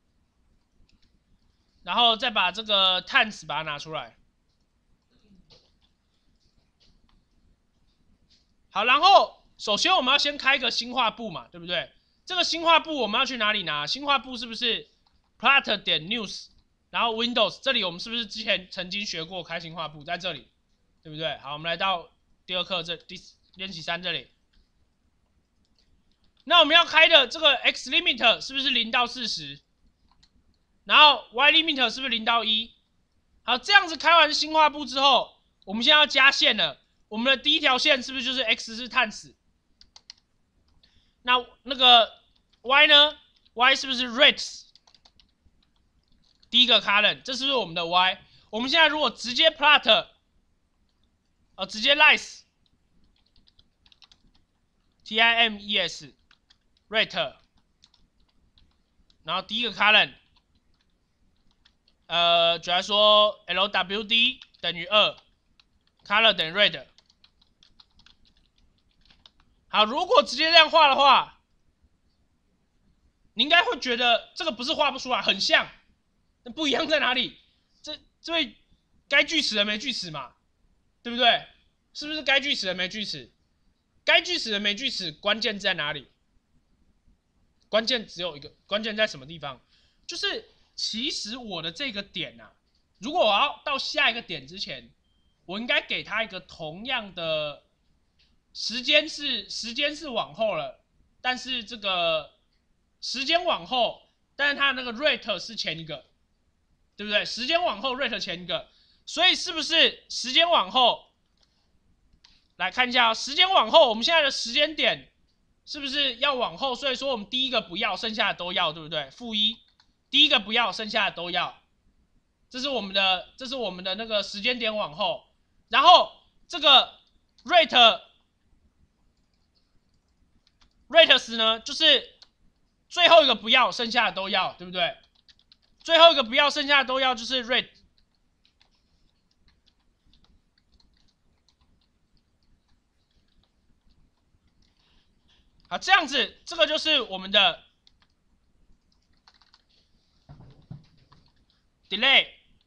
然后再把这个 times 把它拿出来。好，然后首先我们要先开一个新画布嘛，对不对？这个新画布我们要去哪里拿？新画布是不是 plot 点 news， 然后 Windows 这里我们是不是之前曾经学过开新画布，在这里，对不对？好，我们来到第二课这第练习三这里。那我们要开的这个 x limit 是不是零到四十？然后 y limit 是不是零到一？好，这样子开完新画布之后，我们现在要加线了。我们的第一条线是不是就是 x 是碳死？那那个 y 呢 ？y 是不是 rates？ 第一个 column， 这是不是我们的 y？ 我们现在如果直接 plot， 呃，直接 lice t i m e s rate， 然后第一个 column， 呃，举来说 L W D 等于二 ，color 等于 red。好，如果直接这样画的话，你应该会觉得这个不是画不出来，很像。那不一样在哪里？这这位该锯齿的没锯齿嘛，对不对？是不是该锯齿的没锯齿？该锯齿的没锯齿，关键在哪里？关键只有一个，关键在什么地方？就是其实我的这个点啊，如果我要到下一个点之前，我应该给它一个同样的。时间是时间是往后了，但是这个时间往后，但是它那个 rate 是前一个，对不对？时间往后 rate 前一个，所以是不是时间往后？来看一下、哦，时间往后，我们现在的时间点是不是要往后？所以说我们第一个不要，剩下的都要，对不对？负一，第一个不要，剩下的都要，这是我们的，这是我们的那个时间点往后，然后这个 rate。rates 呢，就是最后一个不要，剩下的都要，对不对？最后一个不要，剩下的都要，就是 rate。好，这样子，这个就是我们的 delay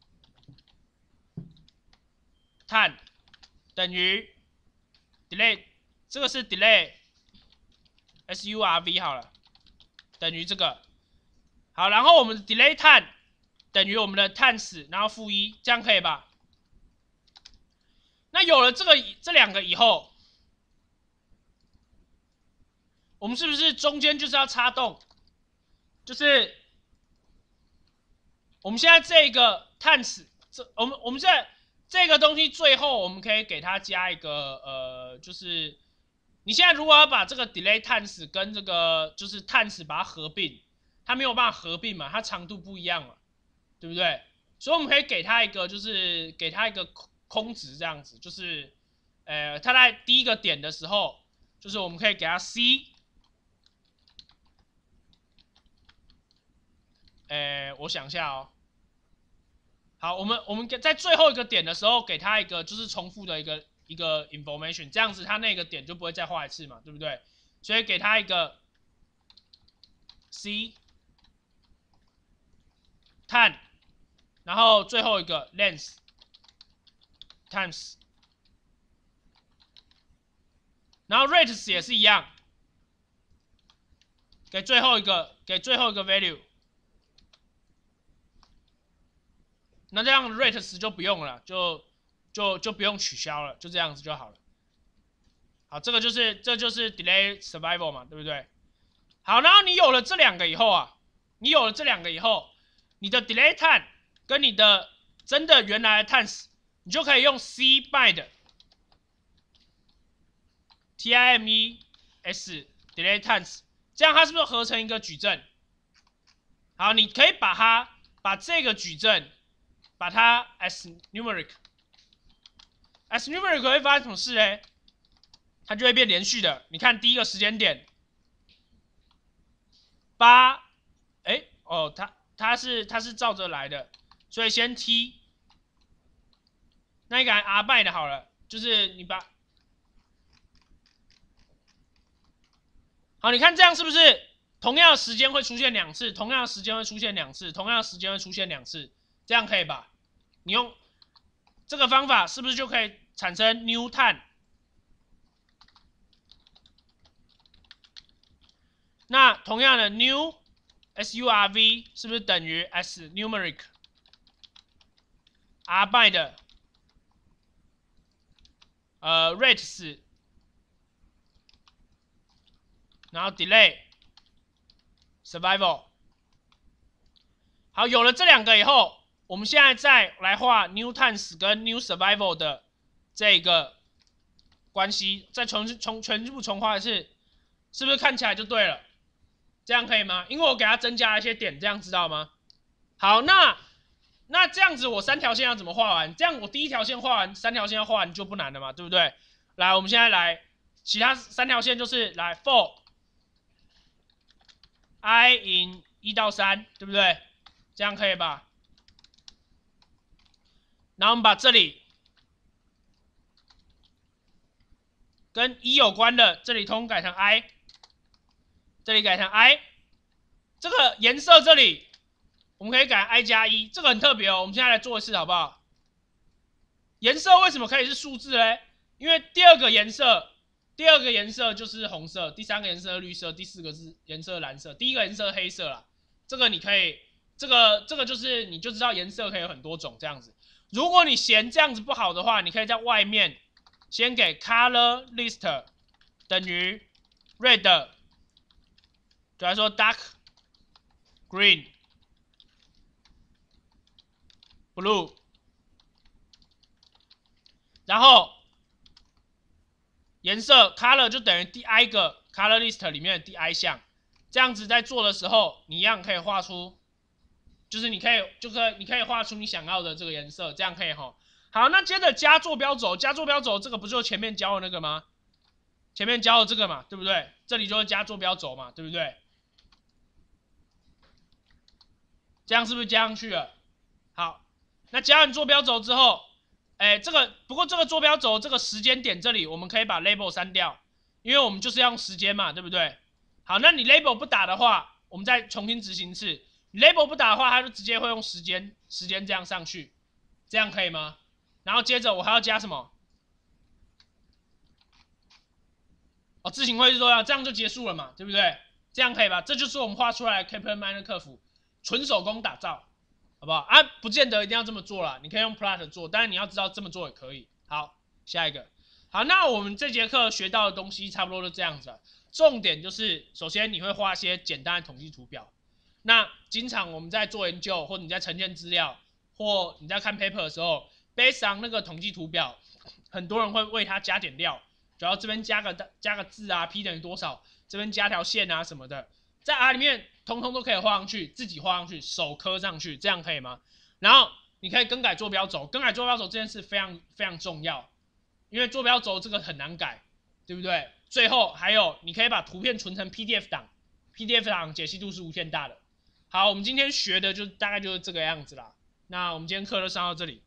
time 等于 delay， 这个是 delay。S U R V 好了，等于这个。好，然后我们的 delay time 等于我们的 times， 然后负一，这样可以吧？那有了这个这两个以后，我们是不是中间就是要插洞？就是我们现在这个 times， 这我们我们现在这个东西最后我们可以给它加一个呃，就是你现在如果要把这个 delay times 跟这个就是 times 把它合并，它没有办法合并嘛，它长度不一样嘛，对不对？所以我们可以给它一个就是给它一个空值这样子，就是呃它在第一个点的时候，就是我们可以给它 c。呃，我想一下哦。好，我们我们在最后一个点的时候，给它一个就是重复的一个一个 information， 这样子它那个点就不会再画一次嘛，对不对？所以给它一个 c time， 然后最后一个 length times， 然后 rates 也是一样，给最后一个给最后一个 value。那这样 rates 就不用了，就就就不用取消了，就这样子就好了。好，这个就是这就是 delay survival 嘛，对不对？好，然后你有了这两个以后啊，你有了这两个以后，你的 delay time 跟你的真的原来的 times， 你就可以用 c bind times delay times， 这样它是不是合成一个矩阵？好，你可以把它把这个矩阵。把它 as numeric，as numeric 会发生什么事呢？它就会变连续的。你看第一个时间点，八，哎，哦，它它是它是照着来的，所以先 t， 那你改 r bind 好了，就是你把，好，你看这样是不是同样的时间会出现两次，同样的时间会出现两次，同样的时间会出现两次，这样可以吧？你用这个方法是不是就可以产生 new time？ 那同样的 new surv 是不是等于 as numeric r bind 呃 rates， 然后 delay survival。好，有了这两个以后。我们现在再来画 new times 跟 new survival 的这个关系，再重重全部重画一次，是不是看起来就对了？这样可以吗？因为我给它增加了一些点，这样知道吗？好，那那这样子我三条线要怎么画完？这样我第一条线画完，三条线要画完就不难了嘛，对不对？来，我们现在来其他三条线就是来 for i in 一到三，对不对？这样可以吧？然后我们把这里跟一有关的，这里通改成 i， 这里改成 i， 这个颜色这里我们可以改 i 加一，这个很特别哦。我们现在来做一次好不好？颜色为什么可以是数字呢？因为第二个颜色，第二个颜色就是红色，第三个颜色绿色，第四个是颜色蓝色，第一个颜色黑色啦。这个你可以，这个这个就是你就知道颜色可以有很多种这样子。如果你嫌这样子不好的话，你可以在外面先给 color list 等于 red， 就来说 dark green blue， 然后颜色 color 就等于第 i 个 color list 里面的第 i 项，这样子在做的时候，你一样可以画出。就是你可以，就可以，你可以画出你想要的这个颜色，这样可以吼。好，那接着加坐标轴，加坐标轴这个不就是前面教的那个吗？前面教的这个嘛，对不对？这里就会加坐标轴嘛，对不对？这样是不是加上去了？好，那加完坐标轴之后，哎，这个不过这个坐标轴这个时间点这里我们可以把 label 删掉，因为我们就是要用时间嘛，对不对？好，那你 label 不打的话，我们再重新执行一次。label 不打的话，它就直接会用时间时间这样上去，这样可以吗？然后接着我还要加什么？哦，字形会是说要这样就结束了嘛，对不对？这样可以吧？这就是我们画出来的 Kaplan-Meier 客服，纯手工打造，好不好？啊，不见得一定要这么做啦，你可以用 plot 做，但是你要知道这么做也可以。好，下一个。好，那我们这节课学到的东西差不多就这样子了。重点就是，首先你会画一些简单的统计图表。那经常我们在做研究，或者你在呈现资料，或你在看 paper 的时候 ，based on 那个统计图表，很多人会为它加点料， 然后这边加个加个字啊 ，P 等于多少，这边加条线啊什么的，在 R 里面通通都可以画上去，自己画上去，手刻上去，这样可以吗？然后你可以更改坐标轴，更改坐标轴这件事非常非常重要，因为坐标轴这个很难改，对不对？最后还有，你可以把图片存成 P D F 档 ，P D F 档解析度是无限大的。好，我们今天学的就大概就是这个样子啦。那我们今天课就上到这里。